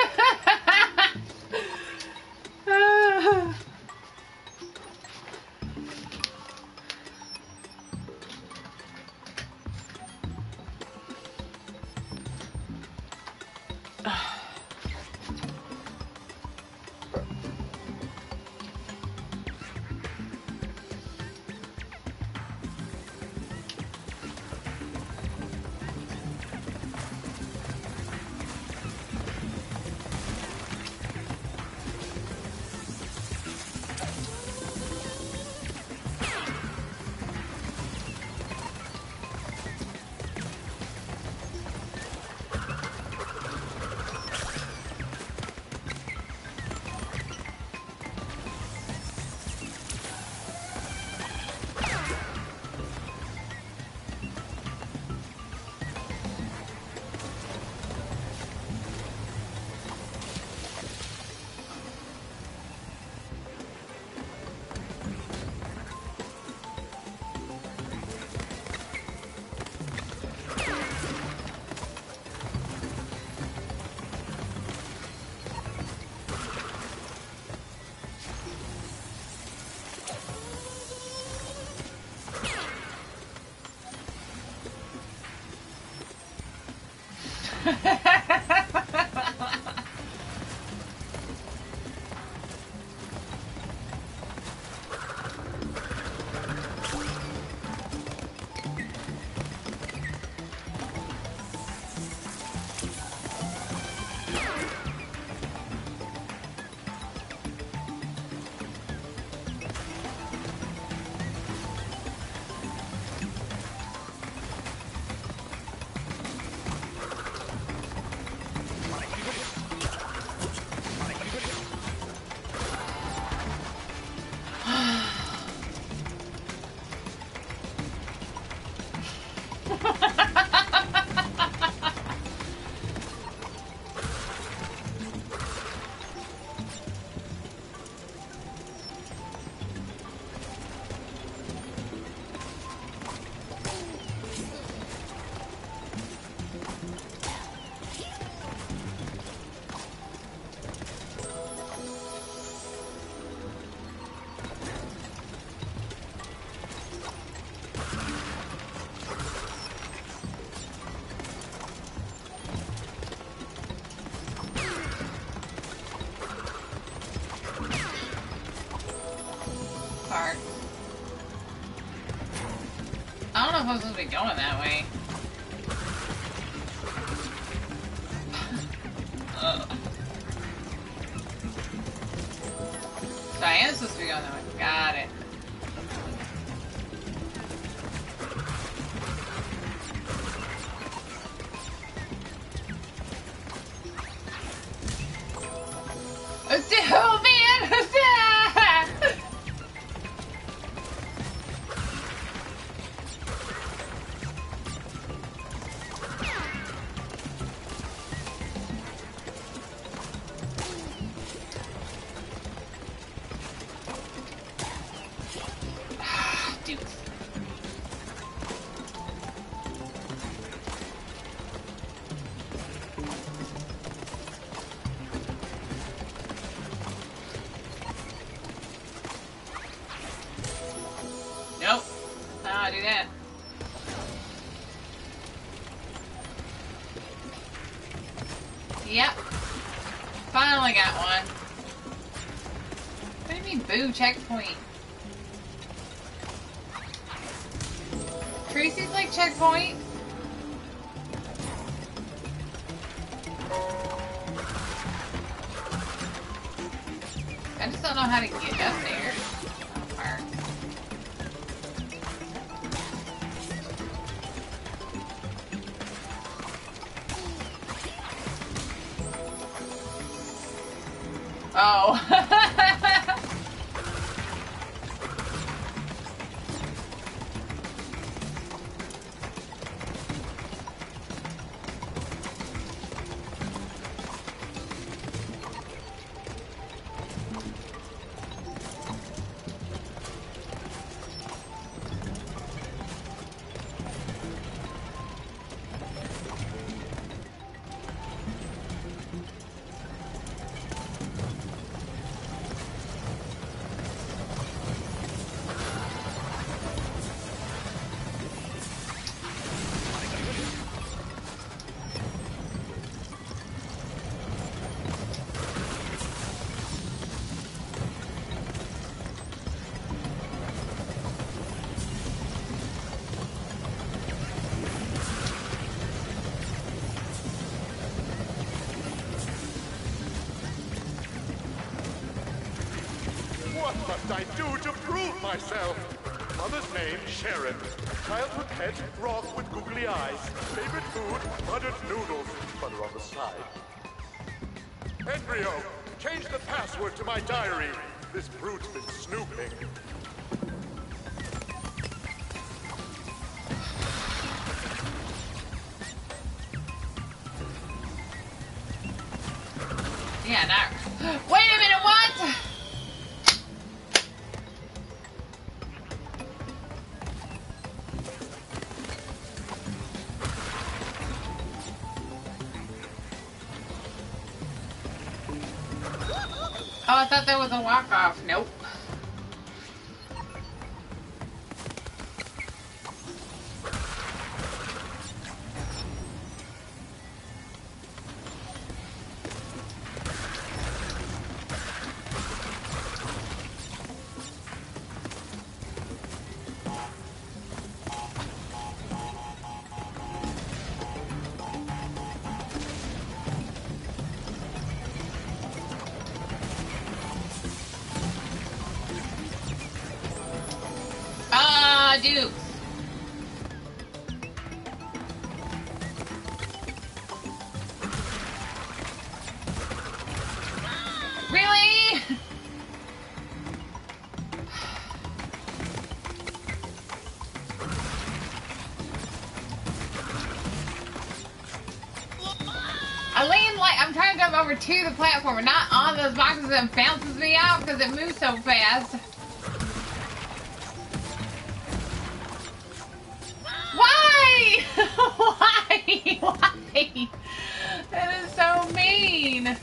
I don't know if I'm supposed to be going that way. Ugh. So I am supposed to be going that way. Got it. Oh man! Dude. Nope. How do I do that? Yep. Finally got one. What do you mean, boo, checkpoint? Tracy's like checkpoint. I just don't know how to get up there. Or... Oh. must I do to prove myself? Mother's name, Sharon. Childhood pet, Roth with googly eyes. Favorite food, buttered noodles. Butter on the side. Embryo, change the password to my diary. This brute's been snooping. Yeah, that. Wait a minute, what? Oh, I thought that was a walk-off. Nope. Ah, dude. Really? I lean like I'm trying to jump over to the platform and not on those boxes and bounces me out because it moves so fast. Why? Why? Why? That is so mean.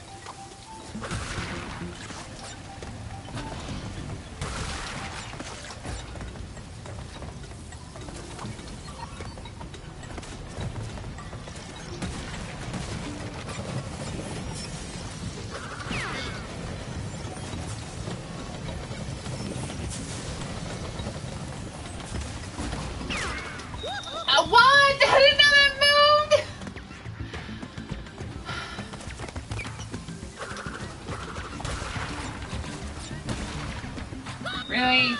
Uh, what? I didn't know that moved. Really?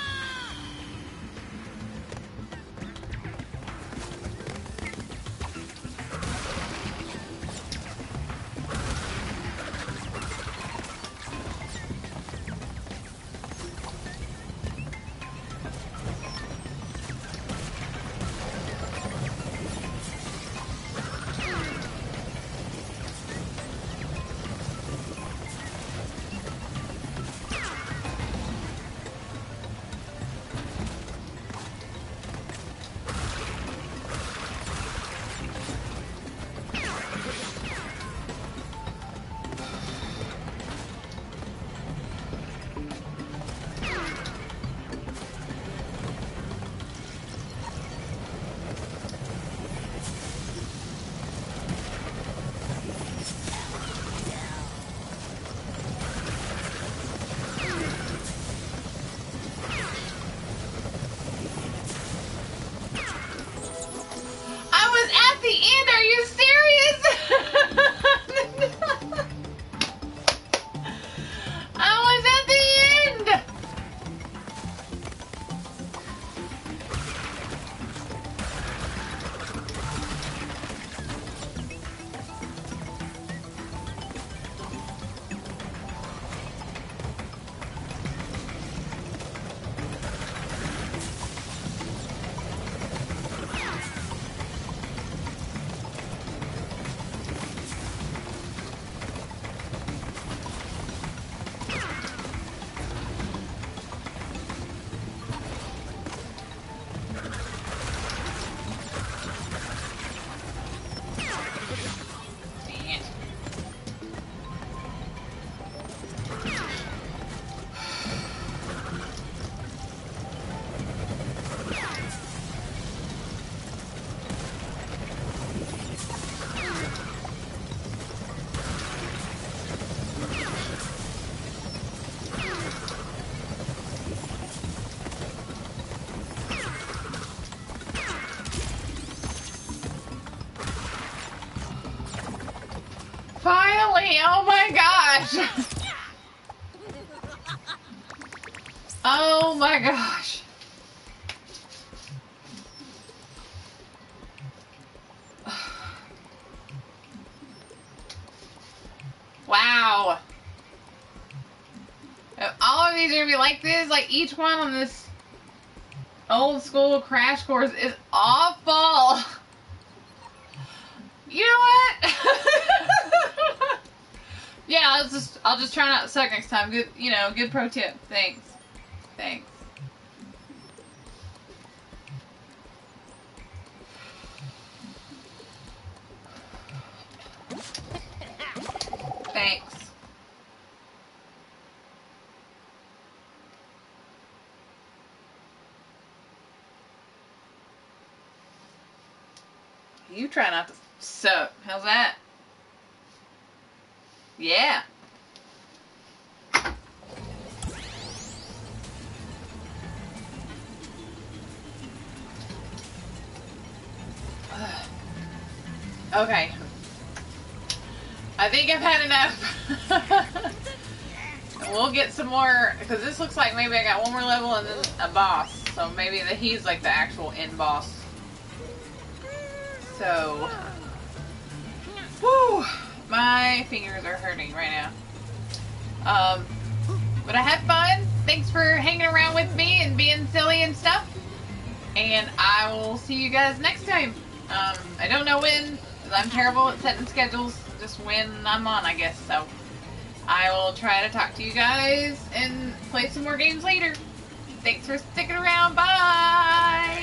I was at the end. Are you serious? I was at the end. Dang it. Finally! Oh my gosh! Oh my gosh. Wow. All of these are gonna be like this, like each one on this old school Crash Course is awful. You know what? Yeah, I'll just I'll just try not to suck next time. Good, you know, good pro tip. Thanks. Thanks. Thanks. You try not to suck. How's that? Yeah. Okay. I think I've had enough. We'll get some more, because this looks like maybe I got one more level and then a boss. So maybe that he's like the actual end boss. So, whew, my fingers are hurting right now. Um, but I had fun. Thanks for hanging around with me and being silly and stuff. And I will see you guys next time. Um, I don't know when, because I'm terrible at setting schedules. Just when I'm on, I guess. So, I will try to talk to you guys and play some more games later. Thanks for sticking around. Bye!